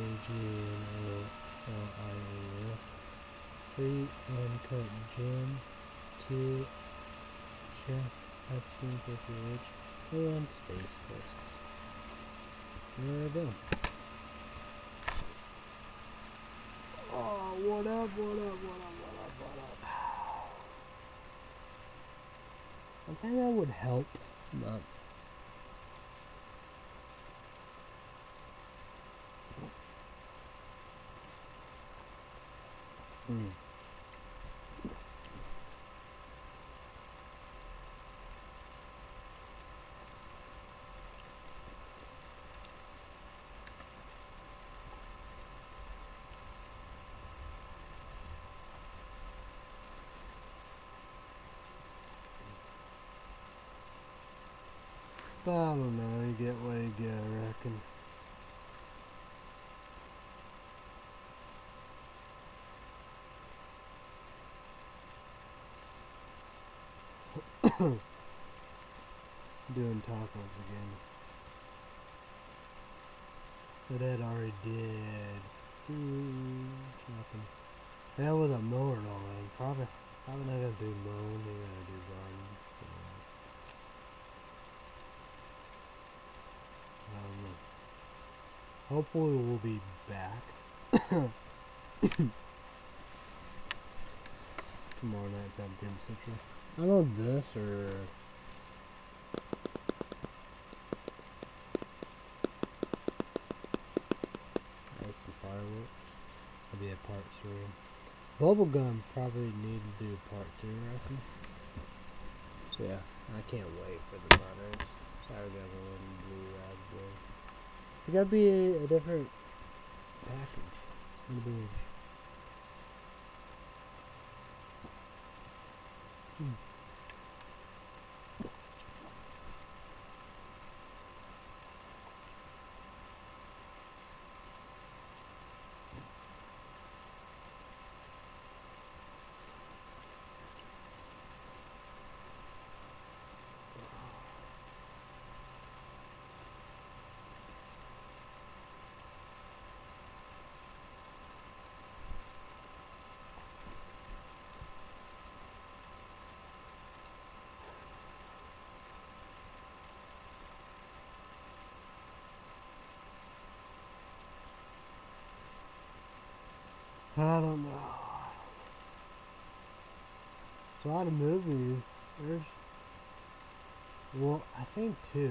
MAGNOLIAS, 3 uncut gin, 2 chest Pepsi 50 rich, 1 space forces. There we go. Oh, what up, what up, what up, what up, what up? I'm saying that would help, but I don't know, you get what you get, I reckon. Doing tacos again. But Ed already did chopping. That was a mower and all that. Probably not gonna do mowing, they're gonna do garden. So hopefully we'll be back tomorrow night's at Grim Citrus. I don't know if this or some fireworks. That'll be a part 3. Bubblegum probably need to do part 2, I reckon. So yeah, I can't wait for the butters. Sorry, got a little blue raspberry. It's gotta be a different package. I don't know. There's a lot of movies. Well, I seen 2.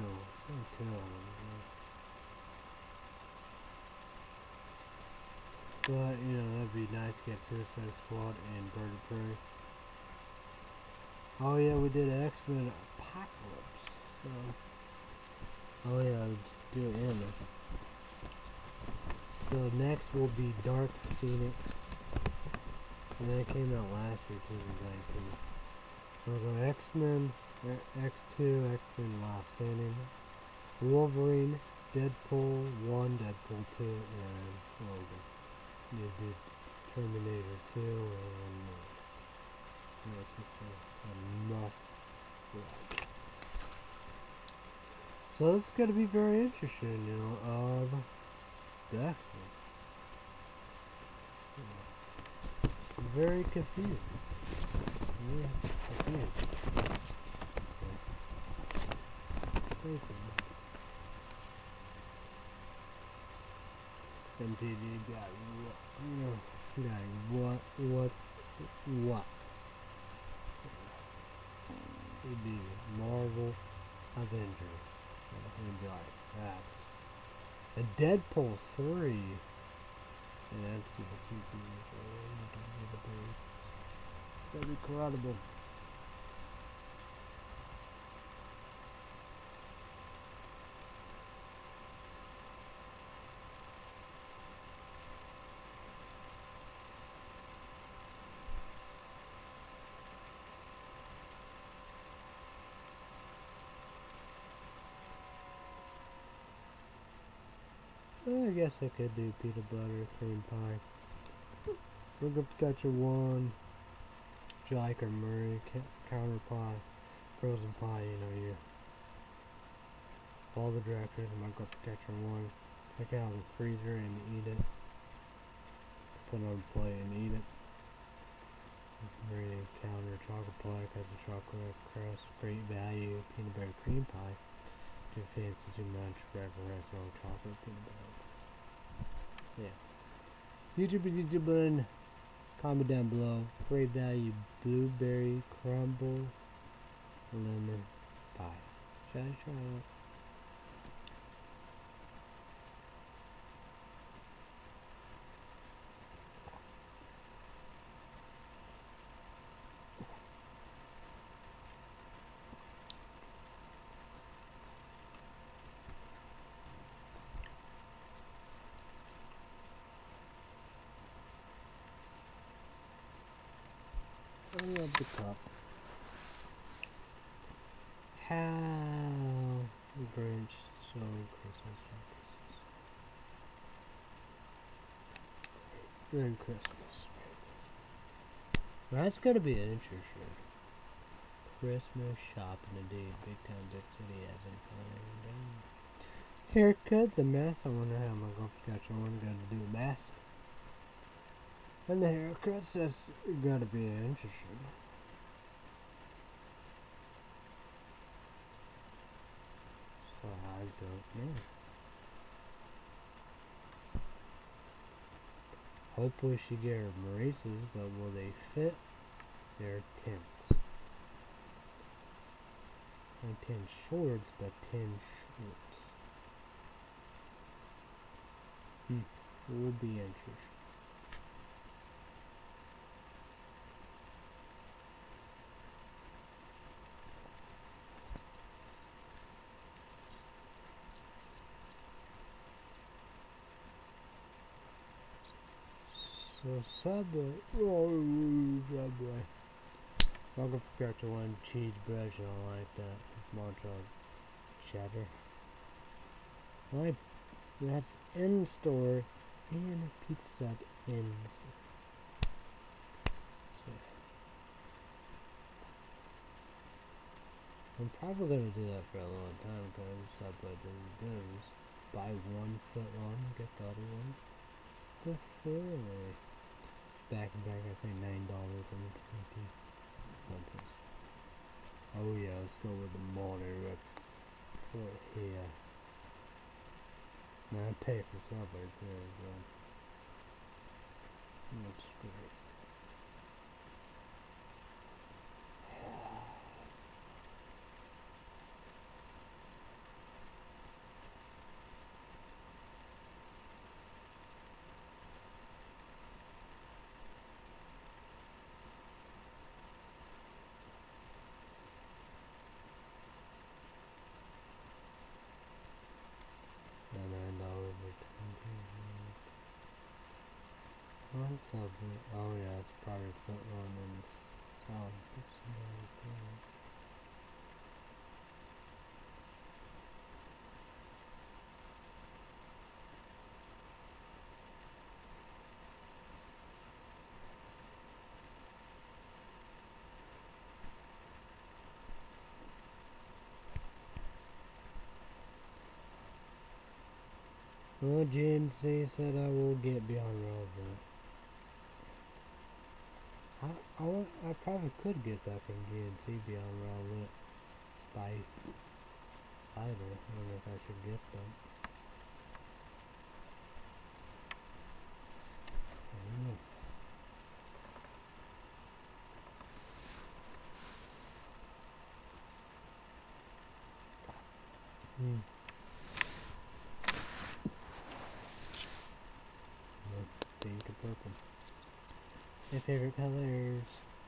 But, you know, that'd be nice to get Suicide Squad and Bird of Prey. Oh yeah, we did X-Men Apocalypse. Oh yeah, I would do it in there. So next will be Dark Phoenix. And that came out last year, 2019. We'll go X-Men, X2, X-Men Last Standing, Wolverine, Deadpool 1, Deadpool 2, and Logan. You did Terminator 2 and it's just a must watch. So this is going to be very interesting, you know, of the X-Men. It's very confusing. Yeah, confusing. MTV got what? It'd be Marvel Avengers. It'd be like, that's a Deadpool 3. And that's what you do. That'd be incredible. I guess I could do peanut butter cream pie. We're going to got your one, Jack or Murray counter pie, frozen pie. You know, you follow the directions. I'm going to catch your one. Take it out of the freezer and eat it. Put it on a plate and eat it. Ready to counter chocolate pie has a chocolate crust, great value, peanut butter cream pie. Too fancy, too much, breakfast, no chocolate, peanut butter. Yeah. YouTube is YouTube. Comment down below. Great value, blueberry crumble lemon pie. Should I try it? I love the cup. How the Grinch stole Christmas. Merry Christmas. That's gonna be an interesting Christmas shopping indeed. Big time, big city, having fun. Haircut, the mask. I wonder how my girl got your one got to do a mask. And the haircuts, that's gotta be interesting. So I don't know. Hopefully she get her braces, but will they fit? They're 10s. Not 10 shorts, but 10 shorts. It will be interesting. So Subway, Subway. Welcome to Scratch One cheese brush. I don't like that. Montreal cheddar. Like that's in store and pizza sub in store. So I'm probably gonna do that for a long time because Subway doesn't goes. Buy 1 foot long, get the other one for free. Back and back, I say $9.20. Oh yeah, let's go with the monitor right here. Now I pay for Subway too, so that's great. $9.20. Subway. Oh yeah, it's probably foot long and solid $6. Well, GNC said I will get Beyond Relevant. I probably could get that from GNC Beyond Relevant Spice Cider. I don't know if I should get them. I don't know. Pink and purple. My favorite colors.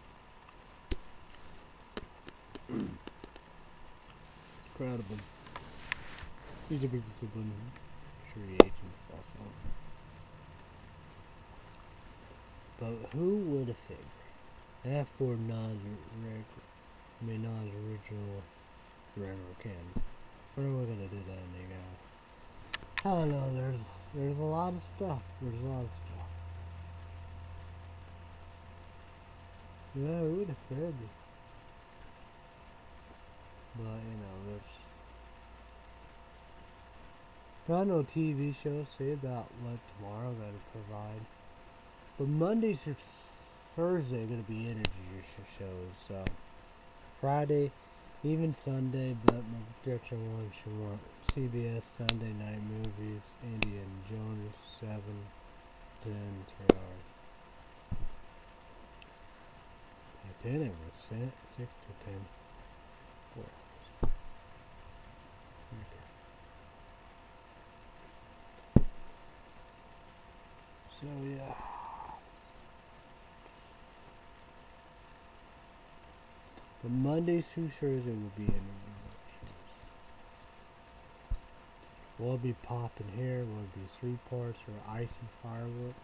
Incredible. These are beautiful creations also. But who would have figured? F4 non-original railroad cans. What am I gonna do that, nigga? I don't know, there's a lot of stuff. There's a lot of stuff. Yeah, who would have figured? But, you know, there's Got no TV shows. See about what tomorrow gotta provide. But Monday through Thursday gonna be energy shows. So Friday, even Sunday. But my direction one should want CBS Sunday night movies. Indiana Jones 7, 10, 3 hours. 10 it was 6 to 10. 4 hours. Okay. So yeah. But Monday through Thursday will be interview shows. We'll be popping here. Will be 3 parts or icy fireworks.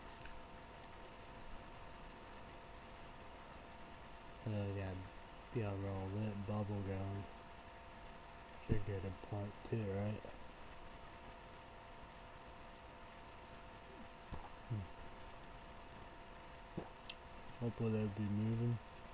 And then we got Beyond All Lit Bubble Gum. Should get a part 2, right? Hopefully they'll be moving.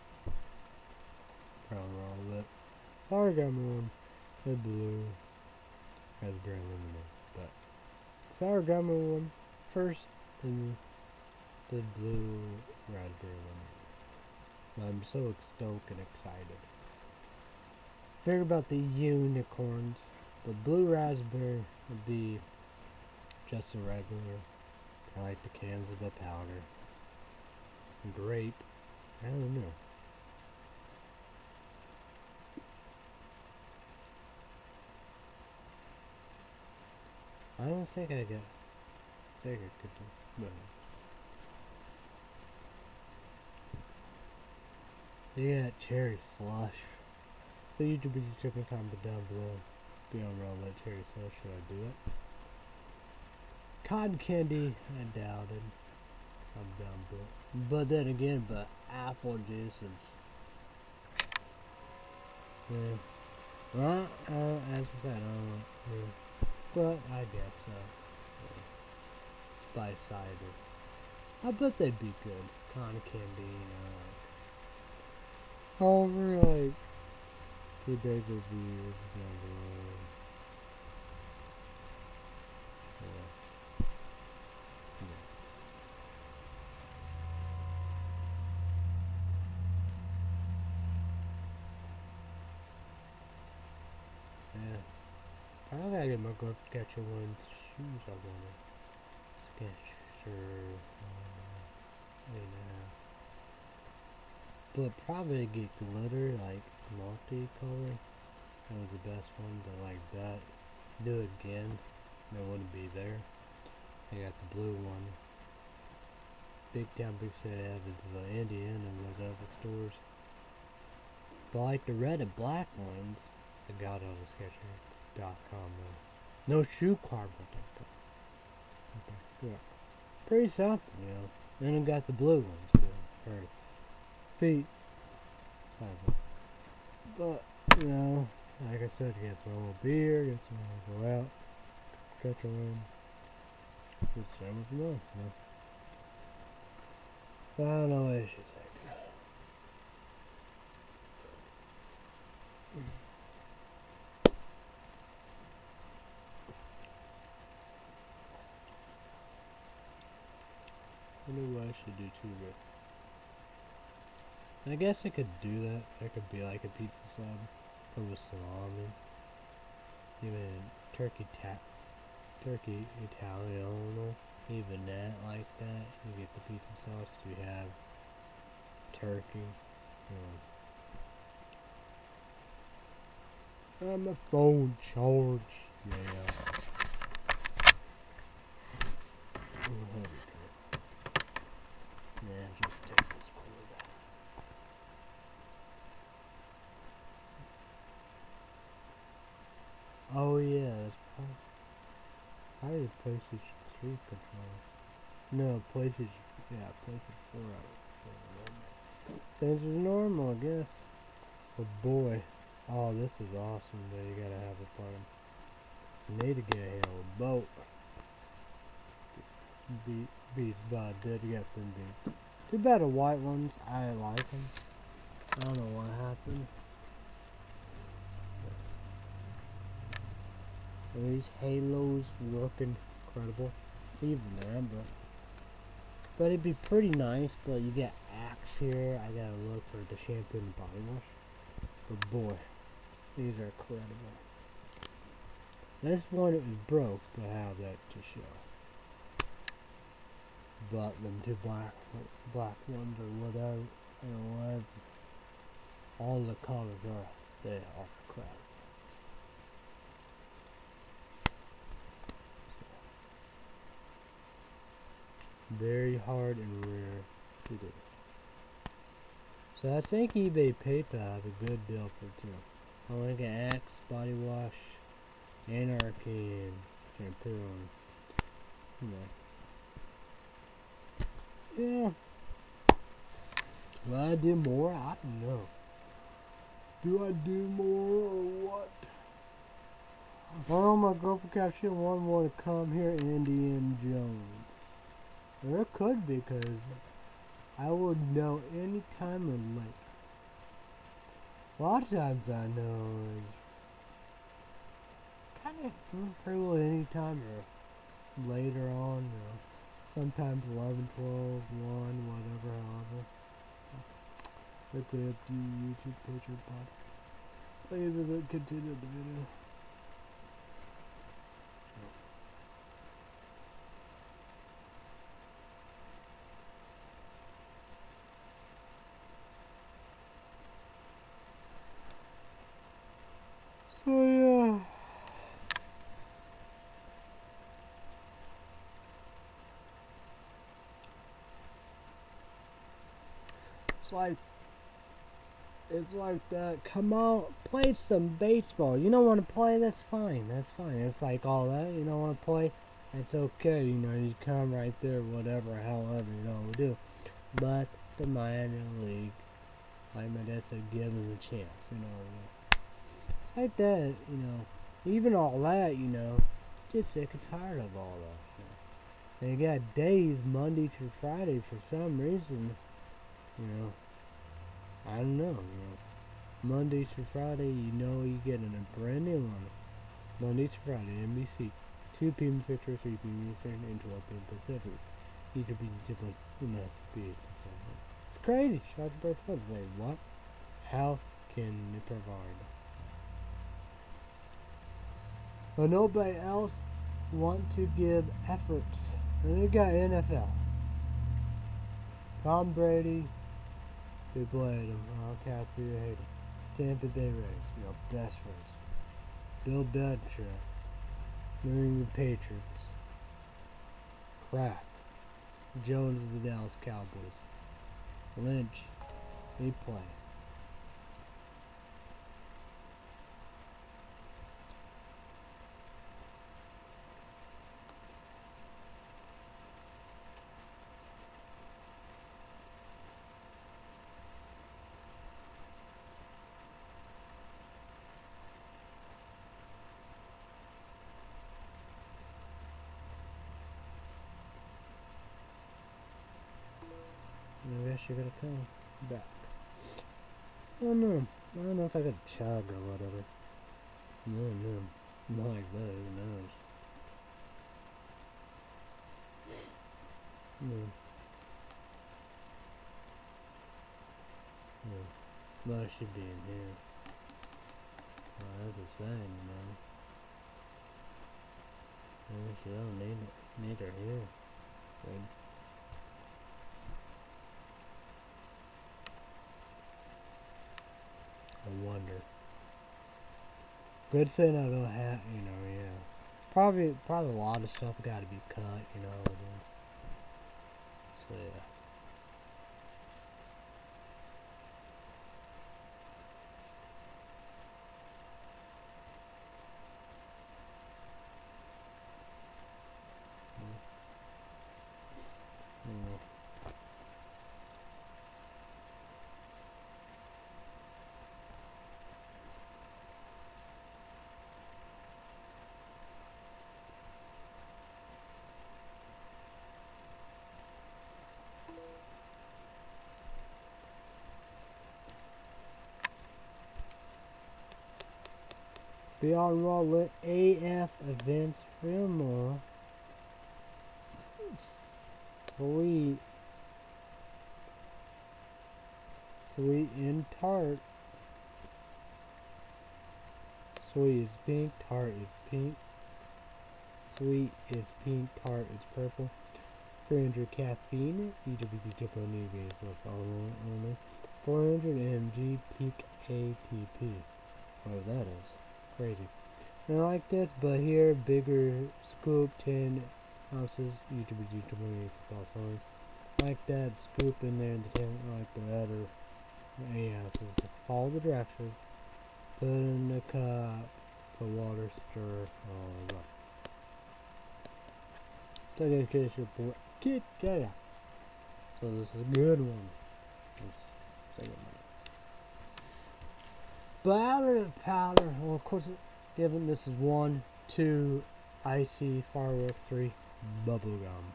Beyond All Lit. Origami one. The blue. Raspberry lemonade. But Origami one first. Then the blue raspberry lemonade. I'm so stoked and excited. Figure about the unicorns. The blue raspberry would be just a regular. I like the cans of the powder. Grape. I don't know. I don't think I could do, but you got cherry slush. So YouTube is checking comment down below. Beyond Raw Let Cherry Slush, should I do it? Cotton candy, I doubt it. I'm down below. But then again, apple juice is well, as I said, I don't know. But I guess so. Spice cider. I bet they'd be good. Cotton candy, however, 2 days of views. Yeah. I gotta get my go catcher one's shoes I wanna sketch or but probably get glitter like multicolor. That was the best one, but like that. Do it again. That wouldn't be there. I got the blue one. Big Town Big City Evansville, Indiana was at the stores. But like the red and black ones, I got on the Skechers.com though. No shoe cardboard.com. Okay. Yeah. Pretty something, Then I got the blue ones too. For feet. Size. But, like I said, get some old beer, get some go out, catch a wind. Just same with them, I don't know what she's like. I know what I should do too, but I guess I could do that. I could be like a pizza sub, but with salami. Even turkey Italiano, even that like that. You get the pizza sauce. You have turkey. My phone charge. Yeah. Yeah, just take this cord out. Oh yeah, that's probably PlayStation 3 controller. No, PlayStation 4 Since it's normal, I guess. Oh boy. Oh, this is awesome, but you gotta have a plan. You need to get a hell of a boat. Beats by dead, you got them beats. Too bad the white ones, I like them. I don't know what happened. These halos look incredible. Even then, but it'd be pretty nice. But you get Axe here. I gotta look for the shampoo and body wash. But boy, these are incredible. This one it was broke, but I have that to show. But them two black ones or whatever, you know what? All the colors they are crap. Very hard and rare to do. So I think eBay PayPal have a good deal for two. I like an Axe body wash, Anarchy, and shampoo. And, you know. So yeah. Will I do more? I don't know. Do I do more or what? Oh, my girlfriend caption one want to come here, Indiana Jones. There could be, because I would know any time or late. A lot of times I know is kind of pretty well any time or later on, you know, sometimes 11, 12, 1, whatever, however. So, it's up to YouTube page or pod. Please continue the video. So yeah. It's like that. Come on, play some baseball. You don't want to play? That's fine. That's fine. It's like all that. You don't want to play? That's okay. You know, you come right there, whatever, however, you know, we do. But the minor league, like my dad said, give them a chance. You know, it's like that. You know, even all that. You know, just sick and tired of all that. You know. They got days Monday through Friday for some reason. You know. I don't know, you know. Mondays through Friday, you know you get a brand new one. Mondays through Friday, NBC. 2 p.m. Central, 3 p.m. Eastern, and 12 p.m. Pacific. Each will be different, you know, it's crazy. Shout out to both sides. Like, what? How can they provide? But nobody else want to give efforts. And you got NFL. Tom Brady. People hate him. Kelsey hate him. Tampa Bay Rays, you know, best friends. Bill Belichick, New England Patriots. Kraft, Jones of the Dallas Cowboys. Lynch, he played. I guess you're gonna come back. I don't know. I don't know if I could chug or whatever. No, not like that. Who knows? No. But I should be in here. Oh, that's a sign, you know. I guess you don't need her here. Good. I wonder. Good thing I don't have, you know, yeah. Probably a lot of stuff got to be cut, you know. So yeah. Beyond Raw Lit AF Advanced Filmer. Sweet. Sweet and tart. Sweet is pink, tart is pink. Sweet is pink, tart is purple. 300 caffeine, EWT Japanese only. 400 mg peak ATP. Whatever that is. Crazy. I like this, but here, bigger scoop, 10 ounces, EWT Japanese only. Like that, scoop in there in the 10, like the other 8 ounces. Follow the directions. Put in the cup. Put water, stir all up. So in case your boy Kit Gas. So this is a good one. Powder. Well, of course, given this is 1, 2, icy fireworks, 3, bubblegum.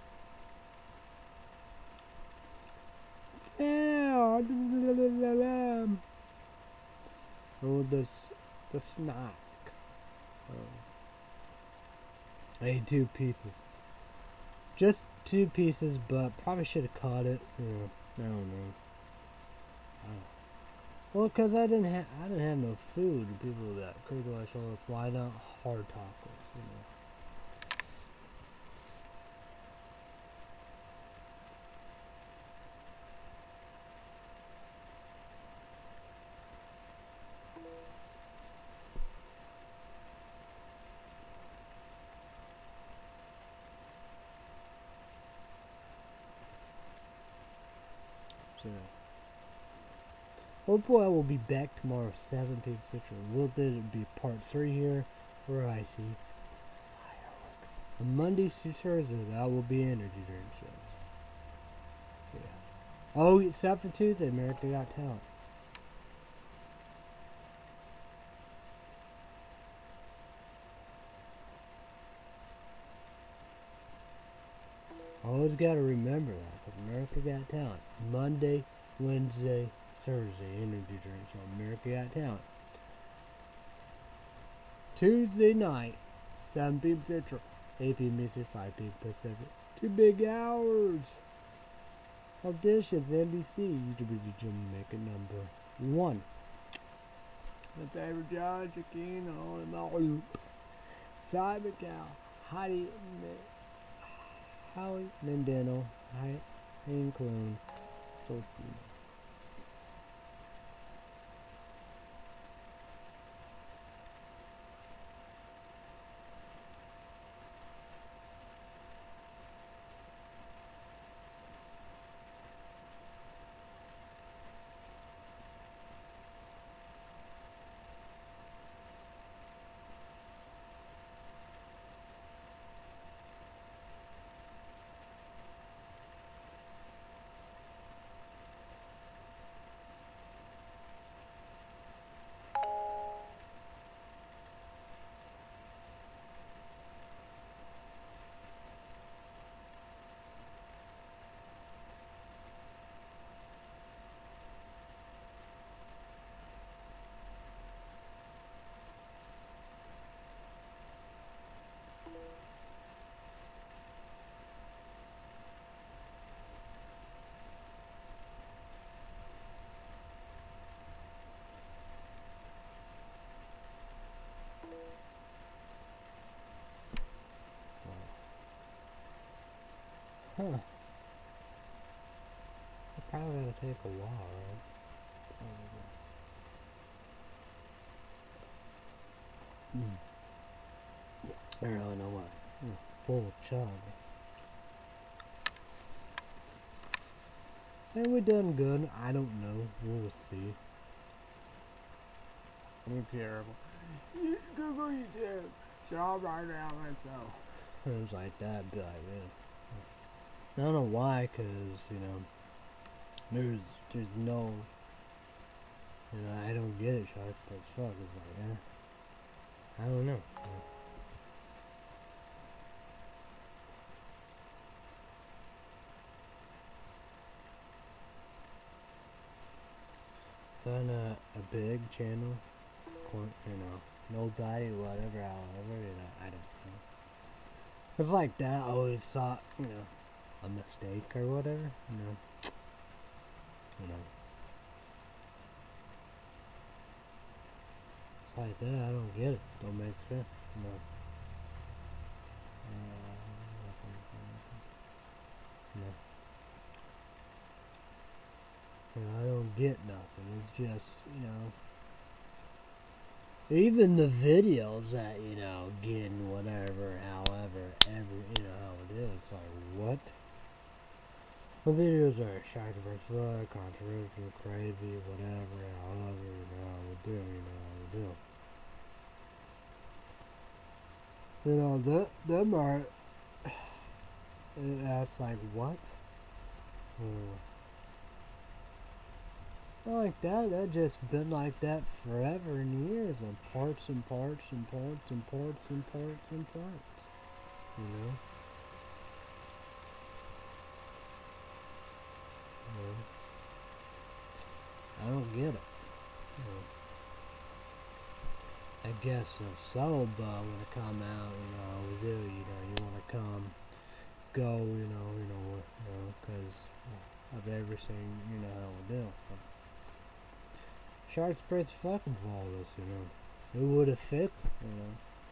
Oh, the snack. I ate 2 pieces. Just 2 pieces, but probably should have caught it. Yeah, I don't know. Well, cause I didn't have no food. People that crazy like all this, why not hard tacos? You know. So, hopefully I will be back tomorrow, 7 p.m. Central. Will there be part 3 here for icy firework? On Mondays to Thursday, that will be energy drink shows. Yeah. Oh, except for Tuesday, America Got Talent. Always got to remember that, because America Got Talent. Monday, Wednesday, Thursday, energy drink show. America Got Talent. Tuesday night, 7 p.m. Central, 8 p.m. Eastern, 5 p.m. Pacific. 2 big hours. Auditions, NBC, YouTube Jamaica number 1. My favorite John Chiquino and my loop. Simon Cowell, Howie Mandino, Hayden Clone, Sophie. Huh. It's probably gonna take a while, right? I don't really know why. Full chug. Say we done good. I don't know. We'll see. I'm terrible. You Google YouTube. So I'll write it out myself. Things like that. Be like, man. I don't know why, cause you know, there's no, you know, I don't get it, Sharks, but fuck, it's like, I don't know. It's on a big channel, you know, nobody, whatever, however, you know, I don't know. It's like that, I always thought, you know, a mistake or whatever, you know. It's like that, I don't get it, don't make sense, you know. No. You know, I don't get nothing, it's just, you know, even the videos that, you know, getting whatever, however, every, you know, how it is, it's like, what? The videos are shocking versus flood, controversial, crazy, whatever, however, you know, how we do, you know, how we do. You know, them are, that's like, what? Like that just been like that forever and years, and parts and parts and parts and parts and parts and parts, you know? I don't get it. I guess so, but when it come out, you know, we do, you know, you want to come, go, you know, because of everything, you know, how we do. Shark Spread's fucking flawless, you know. Who would have fit, you know?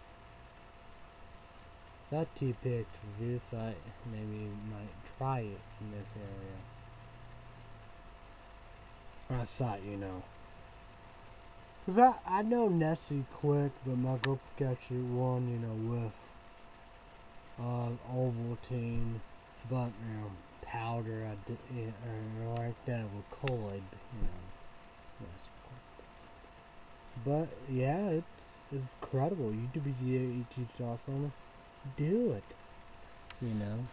So that T-Picked review site, maybe might try it in this area. I thought, you know. Because I know Nestle quick, but my group got you one, you know, with Ovaltine, but, you know, powder, I did, you know, like that with colloid, you know. Yes. But, yeah, it's incredible. You teach awesome. Do it. You know,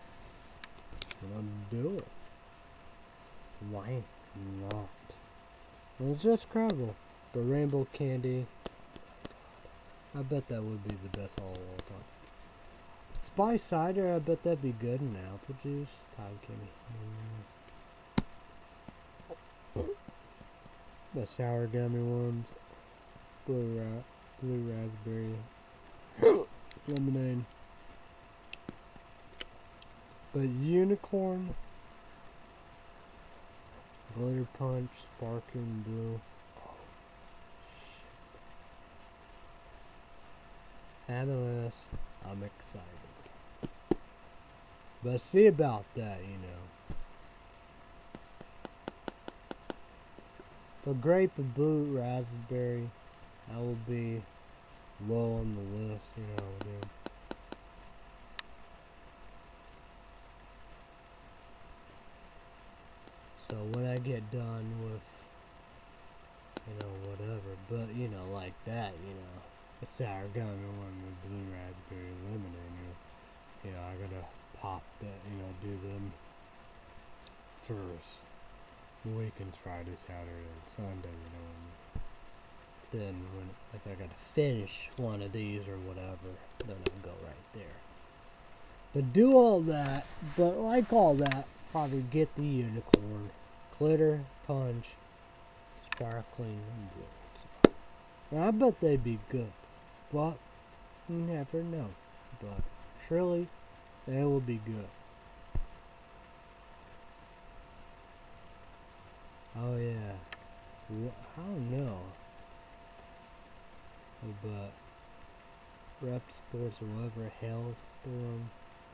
do it. Why not? It's just incredible. The rainbow candy. I bet that would be the best all time. Spice cider, I bet that'd be good in apple juice. Cotton candy. The sour gummy worms. Blue raspberry. Lemonade. But unicorn. Glitter punch. Sparkling blue. Fabulous. I'm excited. But see about that, you know. For grape and blue raspberry, I will be low on the list, you know. Dude. So when I get done with, you know, whatever, but you know, like that, you know, a sour gummy one with blue raspberry lemonade, you know, I gotta pop that, you know, do them first. The weekends, Friday, Saturday, and Sunday, you know. And then when if I gotta finish one of these or whatever, then I'll go right there. But do all that, but like all that, probably get the unicorn, glitter punch, sparkling blue. Now I bet they'd be good, but you never know. But surely they will be good. Oh yeah, I don't know, but Rep Sports or whatever, Hailstorm,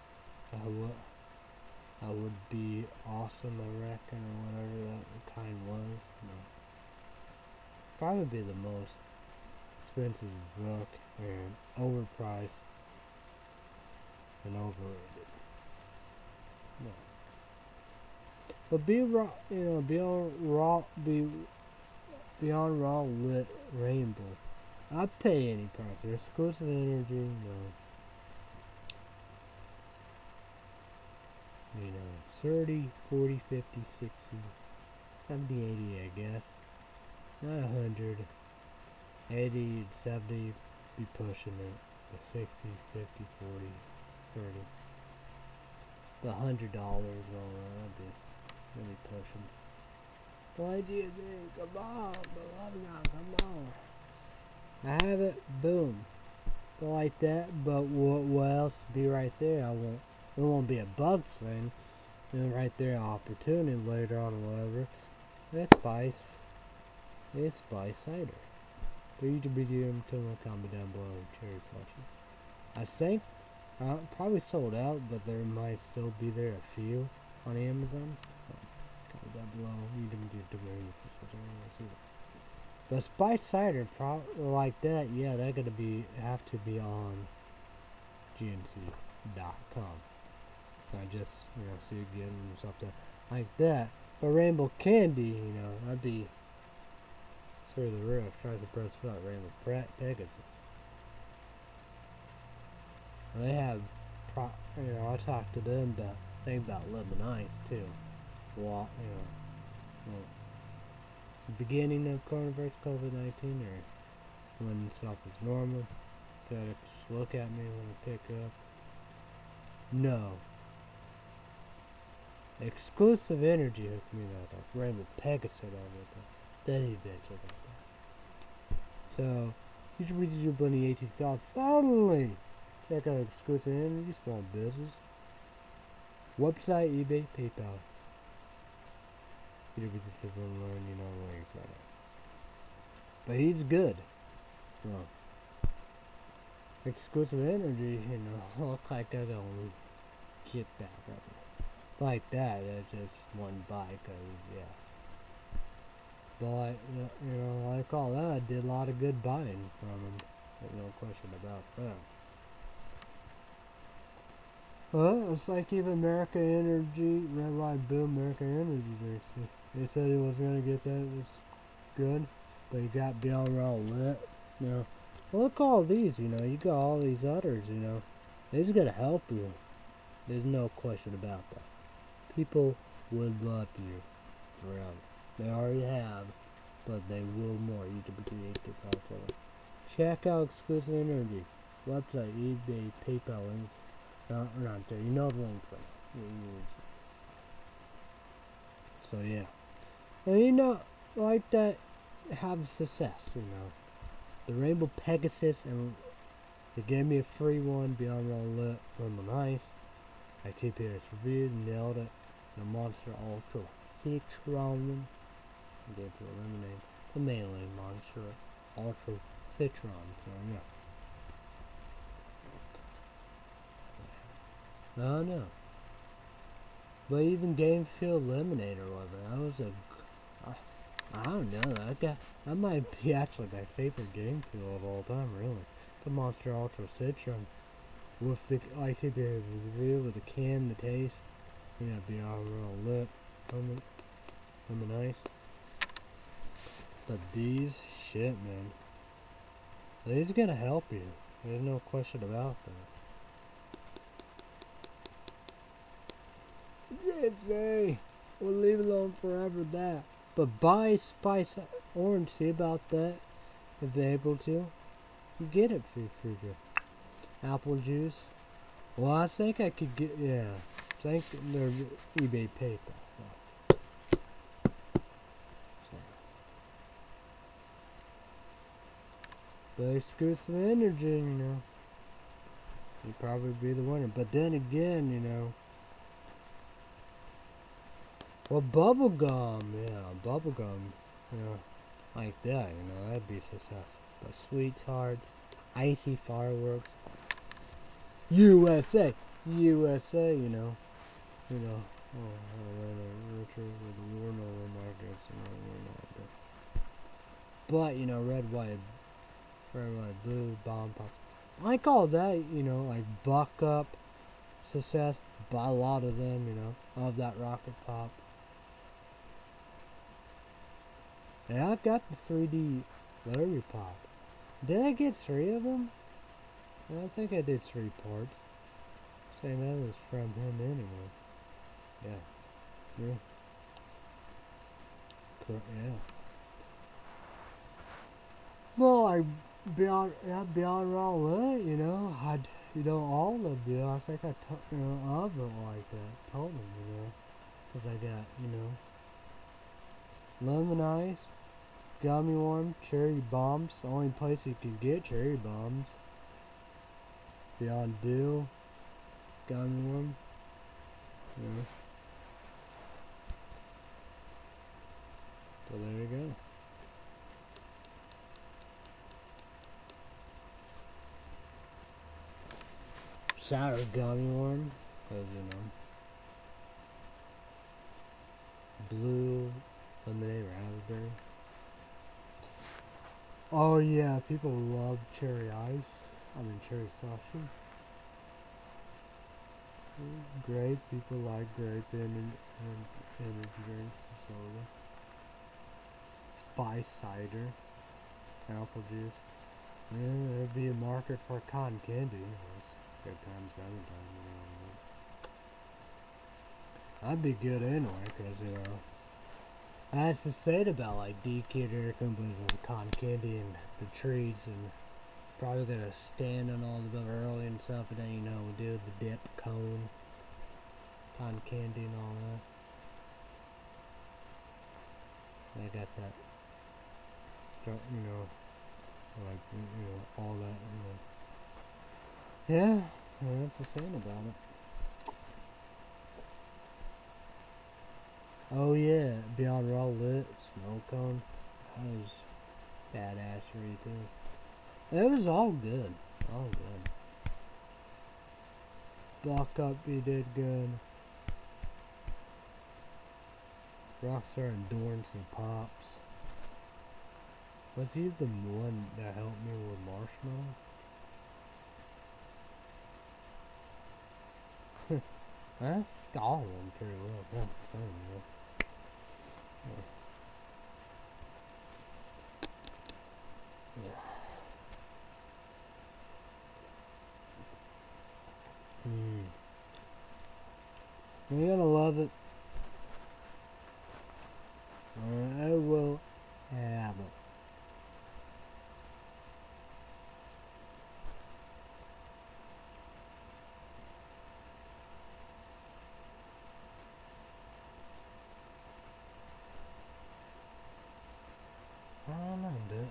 I would be awesome, I reckon, or whatever that kind was. No. Probably be the most expensive book and overpriced and overrated. No. But beyond raw lit rainbow. I'd pay any price. There's exclusive energy, you know, 30, 40, 50, 60, 70, 80, I guess. Not 100. 80, 70, be pushing it. But 60, 50, 40, 30. The $100, well, that'd be really pushing. Why do you think? Come on, come on. I have it, boom, like that. But what else be right there? It won't be a bug thing. And right there, opportunity later on, or whatever. It's spice cider. There used to be comment down below cherry slushes. I think probably sold out, but there might still be there a few on Amazon. Comment down below. You can do see that. But spice cider, like that, yeah, they're gonna have to be on GNC.com. I just see again or something like that. But rainbow candy, that'd be through the roof. Tries to press what? Rainbow Pegasus. They have, I talked to them about lemon ice too. Well, the beginning of coronavirus COVID-19, or when stuff was normal. FedEx look at me when I pick up. No. Exclusive energy hooked me up. Rainbow Pegasus on it. Then he eventually got that. So, you should read your bunny 18 styles. Finally! Check out exclusive energy, small business. Website, eBay, PayPal. You should visit the learn, learning about it. But he's good. Well, exclusive energy, look like I don't get that from me. Like that, that's just one buy, yeah. But, like all that, I did a lot of good buying from him. There's no question about that. Well, it's like even America Energy, Red Light Bill, America Energy, they said he was going to get that, it was good. But you got Beyond Raw Lit, Look all these, you got all these others, These are going to help you. There's no question about that. People would love you forever. They already have, but they will more. You can create this also. Check out Exclusive Energy. Website, eBay, PayPal links. Not there. The link for it. So yeah. And like that, have success, The Rainbow Pegasus, and they gave me a free one, Beyond Raw Lit, Lemon Ice. I TPS reviewed, nailed it. The Monster Ultra Citron. Gave to a lemonade. The Melee Monster Ultra Citron. So yeah. No. But even Game Field Lemonade or whatever, that was I don't know. That might be actually my favorite Game Field of all time, really. The Monster Ultra Citron. With the ITP review, with the can, the taste, Beyond Raw Lit, lemon ice. But these, shit, man. These are gonna help you. There's no question about that. Can't say. We'll leave it alone forever that. But buy Spice Orange, see about that. If they're able to. You get it for free. Apple juice. Well, I think I could get, I think they're eBay PayPal, so. But exclusive energy, you'd probably be the winner. But then again, well, bubblegum, like that, that'd be successful. But Sweethearts, Icy Fireworks, USA, Richard with the Warner markets, but Red, white, blue, bomb pop. Like all that, like Buck Up, success, buy a lot of them, of that Rocket Pop. And I got the 3D Larry Pop. Did I get 3 of them? I think I did 3 parts. Saying that was from him anyway. Yeah. Yeah. Well, Beyond Raw Lit, all of you. I think I of it like that. Told him, because I got, Lemon Ice, gummy worm, cherry bombs. The only place you can get cherry bombs. Beyond Dew, gummy worm. Yeah. So there you go. Sour gummy worm, because you know. Blue lemonade raspberry. Oh yeah, people love cherry ice. I mean cherry slushy. Grape, people like grape and energy drinks and soda. Spice cider, apple juice. Yeah, there'd be a market for cotton candy. Good times, seven times. That'd be good anyway, cause you know. That's the sad about like D-Kid Air companies with cotton candy and the trees, and probably gonna stand on all the early and stuff, and then you know do the dip cone, cotton candy and all that. I got that. Start, you know, like you know all that. You know. Yeah, that's the sad about it. Oh yeah, Beyond Raw Lit, Snow Cone. That was badassery too. It was all good. All good. Buck Up, he did good. Rockstar Endurance and Pops. Was he the one that helped me with Marshmallow? That's all of them pretty well. That's the same, you know. You're gonna love it. I will have it. I don't know, dude.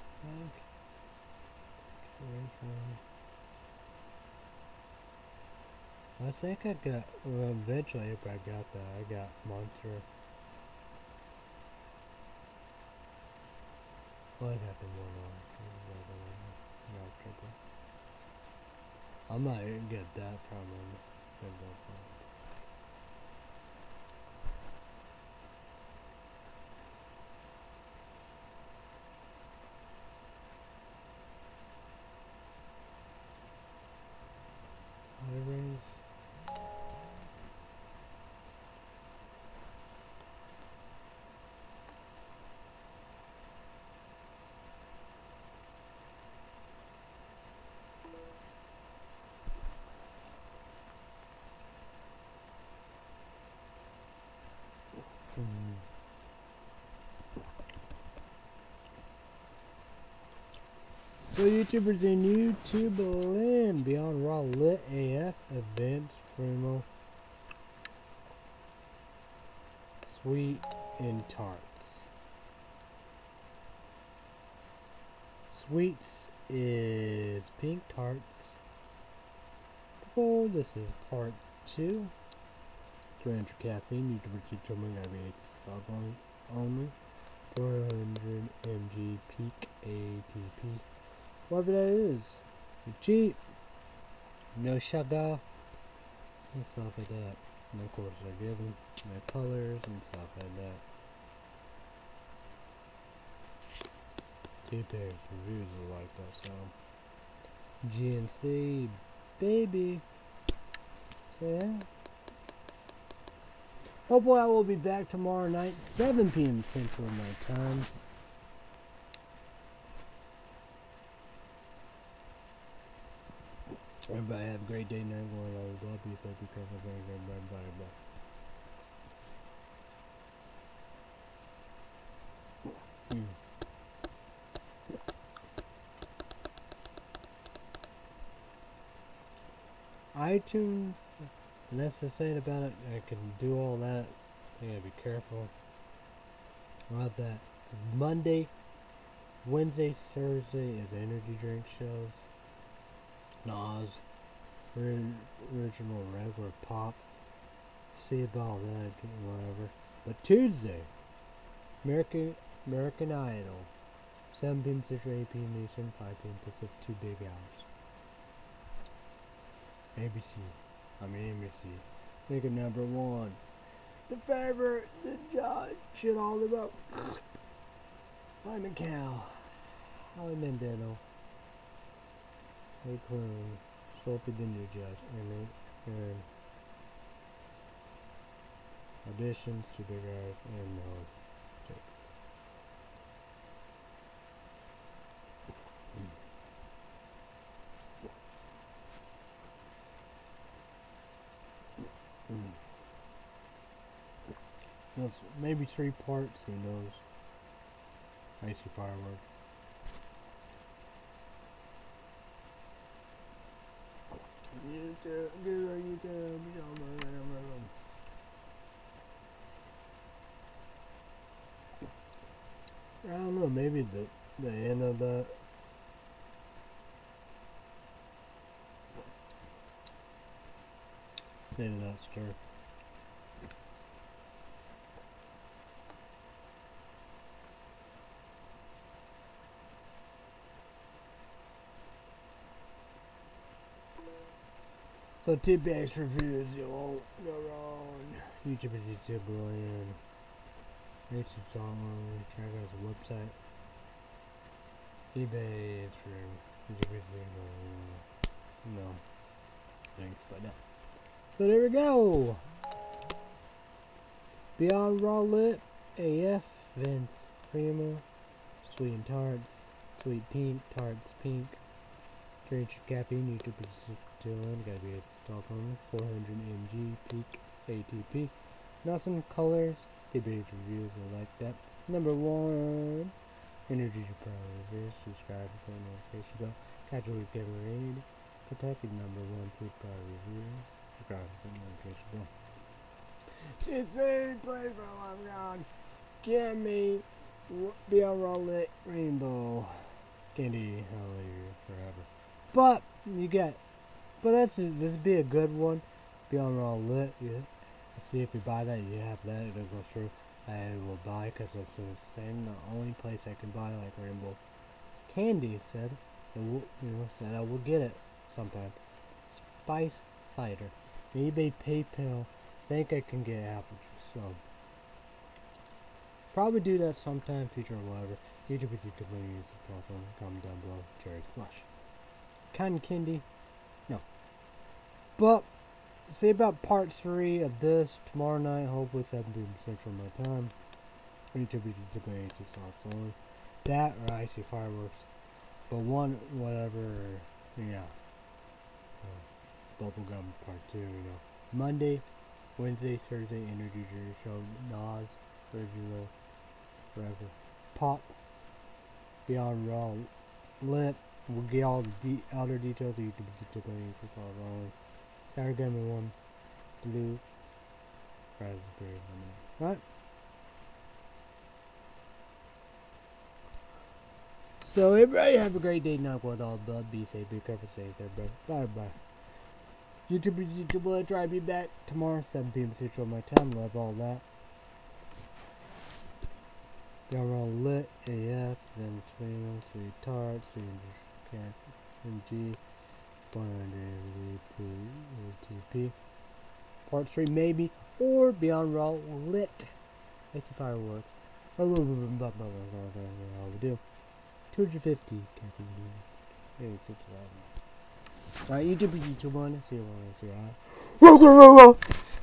I think I got, well, eventually if I got that, I got Monster. Well, I got the one on. I might get that from him. Whatever it is. So YouTubers in YouTube land Beyond Raw Lit AF events Primo Sweet and Tarts. Sweets is pink tarts. Oh, this is part 2. 300 caffeine, YouTubers keep coming at me only. 400 mg peak ATP. Whatever that is. It's cheap. No sugar. And stuff like that. And of course they're given their colors and stuff like that. 2 pairs reviews are like that, so GNC baby. So yeah. Hopefully I will be back tomorrow night, 7 p.m. Central my time. Everybody have a great day, night, going on. God be safe, be careful, everybody. iTunes, less to say about it. I can do all that. I gotta be careful. We'll have that Monday Wednesday, Thursday is energy drink shows. Nas, original regular pop. See about that, whatever. But Tuesday, American Idol. 7 p.m. Central, 8 p.m. Eastern, 5 p.m. Pacific, 2 big hours. NBC. Make it number 1. The favorite, the judge, shit all about. Simon Cowell, Howie Mandel, Ray Clooney, Sophie the New Judge, and auditions, 2 big hours, and no. That's maybe 3 parts, who knows. I see fireworks. I don't know, maybe the end of that. Maybe not stir. So tip-based reviews, you won't go wrong. YouTube is YouTube Land. YouTube song, check out the website. eBay, Instagram, YouTube is no. Thanks, but no. So there we go. Beyond Raw Lit, AF, Vince, Primo, Sweet and Tarts, Sweet Pink, Tarts Pink, Drink Caffeine, YouTube is still in, gotta be a Stockholm, 400 mg, Peak, ATP. Awesome colors, debate reviews, I like that. Number 1, Energy Pro Reviews, subscribe for notification bell. Catch a week every raid. Kentucky number 1 food product review. Subscribe for notification bell. It's a place for love God. Get me Beyond Raw Lit Rainbow Candy Hallelujah Forever. But you get, this would be a good one. Beyond Raw Lit. Yeah. See if you buy that, you have that. It'll go through. I will buy because it's the same. The only place I can buy like Rainbow Candy said, said I will get it sometime. Spice cider, eBay, PayPal. Think I can get apple juice. So probably do that sometime, future or whatever. YouTube is YouTube. Use the telephone. Comment down below. Jared Slush. Cotton candy, no. But see about part 3 of this tomorrow night. Hopefully 7 p.m. Central my time. YouTube is YouTube. On that or I see fireworks. But one whatever. Yeah. Bubblegum part 2. Monday, Wednesday, Thursday, Energy Drink Show, Nas, Original, Forever, Pop, Beyond Raw Lit. We'll get all the other details. You can see it's all wrong. Saturday Game 1, Blue, Raspberry, right? So everybody have a great day. Not with all blood. Be safe. Be careful. Stay safe, everybody. Bye bye. YouTube is YouTube. Let's try to be back tomorrow, 7 p.m. Central my time. Love all that. Y'all all lit AF, then swing, 3 tarts, 3 MG, 100 ATP. Part 3 maybe, or Beyond Raw Lit. That's the fireworks. All we do. 250 caffeine. Alright, YouTube is YouTube one. See you later.